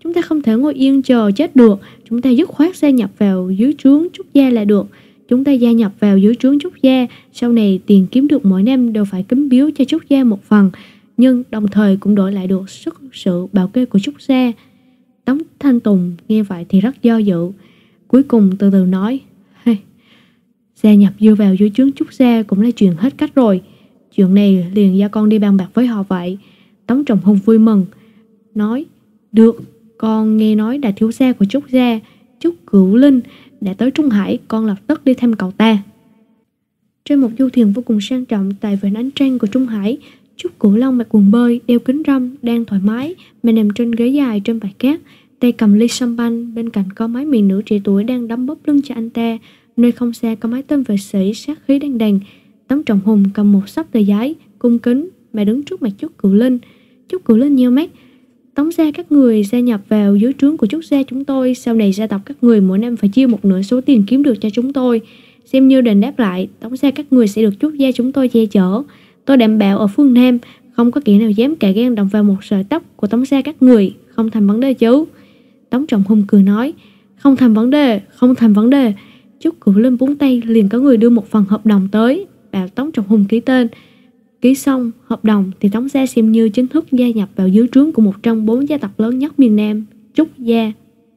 Chúng ta không thể ngồi yên chờ chết được. Chúng ta dứt khoát gia nhập vào dưới trướng Trúc gia là được. Chúng ta gia nhập vào dưới trướng Trúc gia, sau này tiền kiếm được mỗi năm đều phải cúng biếu cho Trúc gia một phần, nhưng đồng thời cũng đổi lại được sức sự bảo kê của Trúc gia. Tống Thanh Tùng nghe vậy thì rất do dự, cuối cùng từ từ nói: hey, gia nhập vô vào dưới trướng Trúc gia cũng là chuyện hết cách rồi. Chuyện này liền do con đi bàn bạc với họ vậy. Tống Trọng Hùng vui mừng nói: được, con nghe nói đại thiếu gia của Trúc gia, Trúc Cửu Linh đã tới Trung Hải, con lập tức đi thăm cậu ta. Trên một du thuyền vô cùng sang trọng tại vịnh ánh trăng của Trung Hải, Trúc Cửu Long mặc quần bơi, đeo kính râm, đang thoải mái mà nằm trên ghế dài trên bãi cát, tay cầm ly champagne. Bên cạnh có mấy mỹ nữ trẻ tuổi đang đấm bóp lưng cho anh ta. Nơi không xa có mấy tên vệ sĩ sát khí đằng đằng. Tống Trọng Hùng cầm một xấp tờ giấy, cung kính mà đứng trước mặt Trúc Cửu Linh. Trúc Cửu Linh nheo mắt: Tống gia các người gia nhập vào dưới trướng của Trúc gia chúng tôi, sau này gia tộc các người mỗi năm phải chia một nửa số tiền kiếm được cho chúng tôi, xem như đền đáp lại. Tống gia các người sẽ được Trúc gia chúng tôi che chở. Tôi đảm bảo ở phương Nam không có kẻ nào dám cà gan động vào một sợi tóc của Tống gia các người, không thành vấn đề chứ? Tống Trọng Hùng cười nói: không thành vấn đề, không thành vấn đề. Trúc Cửu Linh búng tay, liền có người đưa một phần hợp đồng tới, bảo Tống Trọng Hùng ký tên. Ký xong hợp đồng thì Tống gia xem như chính thức gia nhập vào dưới trướng của một trong bốn gia tộc lớn nhất miền Nam, Trúc gia.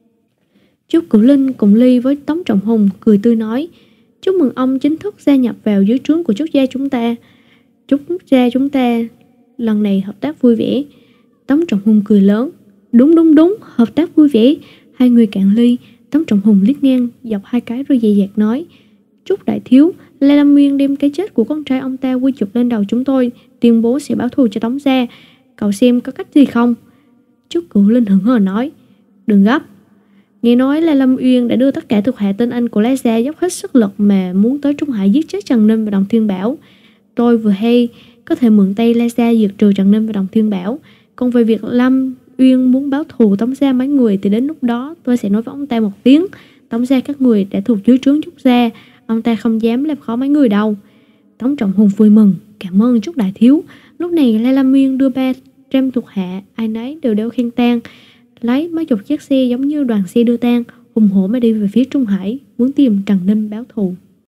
Trúc Cửu Linh cùng ly với Tống Trọng Hùng, cười tươi nói: chúc mừng ông chính thức gia nhập vào dưới trướng của Trúc gia chúng ta. Trúc gia chúng ta lần này hợp tác vui vẻ. Tống Trọng Hùng cười lớn: đúng đúng đúng, hợp tác vui vẻ. Hai người cạn ly. Tống Trọng Hùng liếc ngang dọc hai cái rồi dè dặt nói: Trúc đại thiếu, Lê Lam Nguyên đem cái chết của con trai ông ta quy chụp lên đầu chúng tôi, tuyên bố sẽ báo thù cho Tống gia. Cậu xem có cách gì không? Trúc Cửu Linh hững hờ nói: đừng gấp. Nghe nói Lê Lâm Uyên đã đưa tất cả thuộc hạ tên anh của Lê gia dốc hết sức lực mà muốn tới Trung Hải giết chết Trần Ninh và Đồng Thiên Bảo. Tôi vừa hay có thể mượn tay Lê gia diệt trừ Trần Ninh và Đồng Thiên Bảo. Còn về việc Lâm Uyên muốn báo thù Tống gia mấy người thì đến lúc đó tôi sẽ nói với ông ta một tiếng: Tống gia các người đã thuộc dưới trướng Trúc gia, ông ta không dám làm khó mấy người đâu. Tống Trọng Hùng vui mừng: cảm ơn Trúc đại thiếu. Lúc này Lê Lam Nguyên đưa ba trăm thuộc hạ, ai nấy đều đeo khen tang, lấy mấy chục chiếc xe giống như đoàn xe đưa tang, hùng hổ mà đi về phía Trung Hải, muốn tìm Trần Ninh báo thù.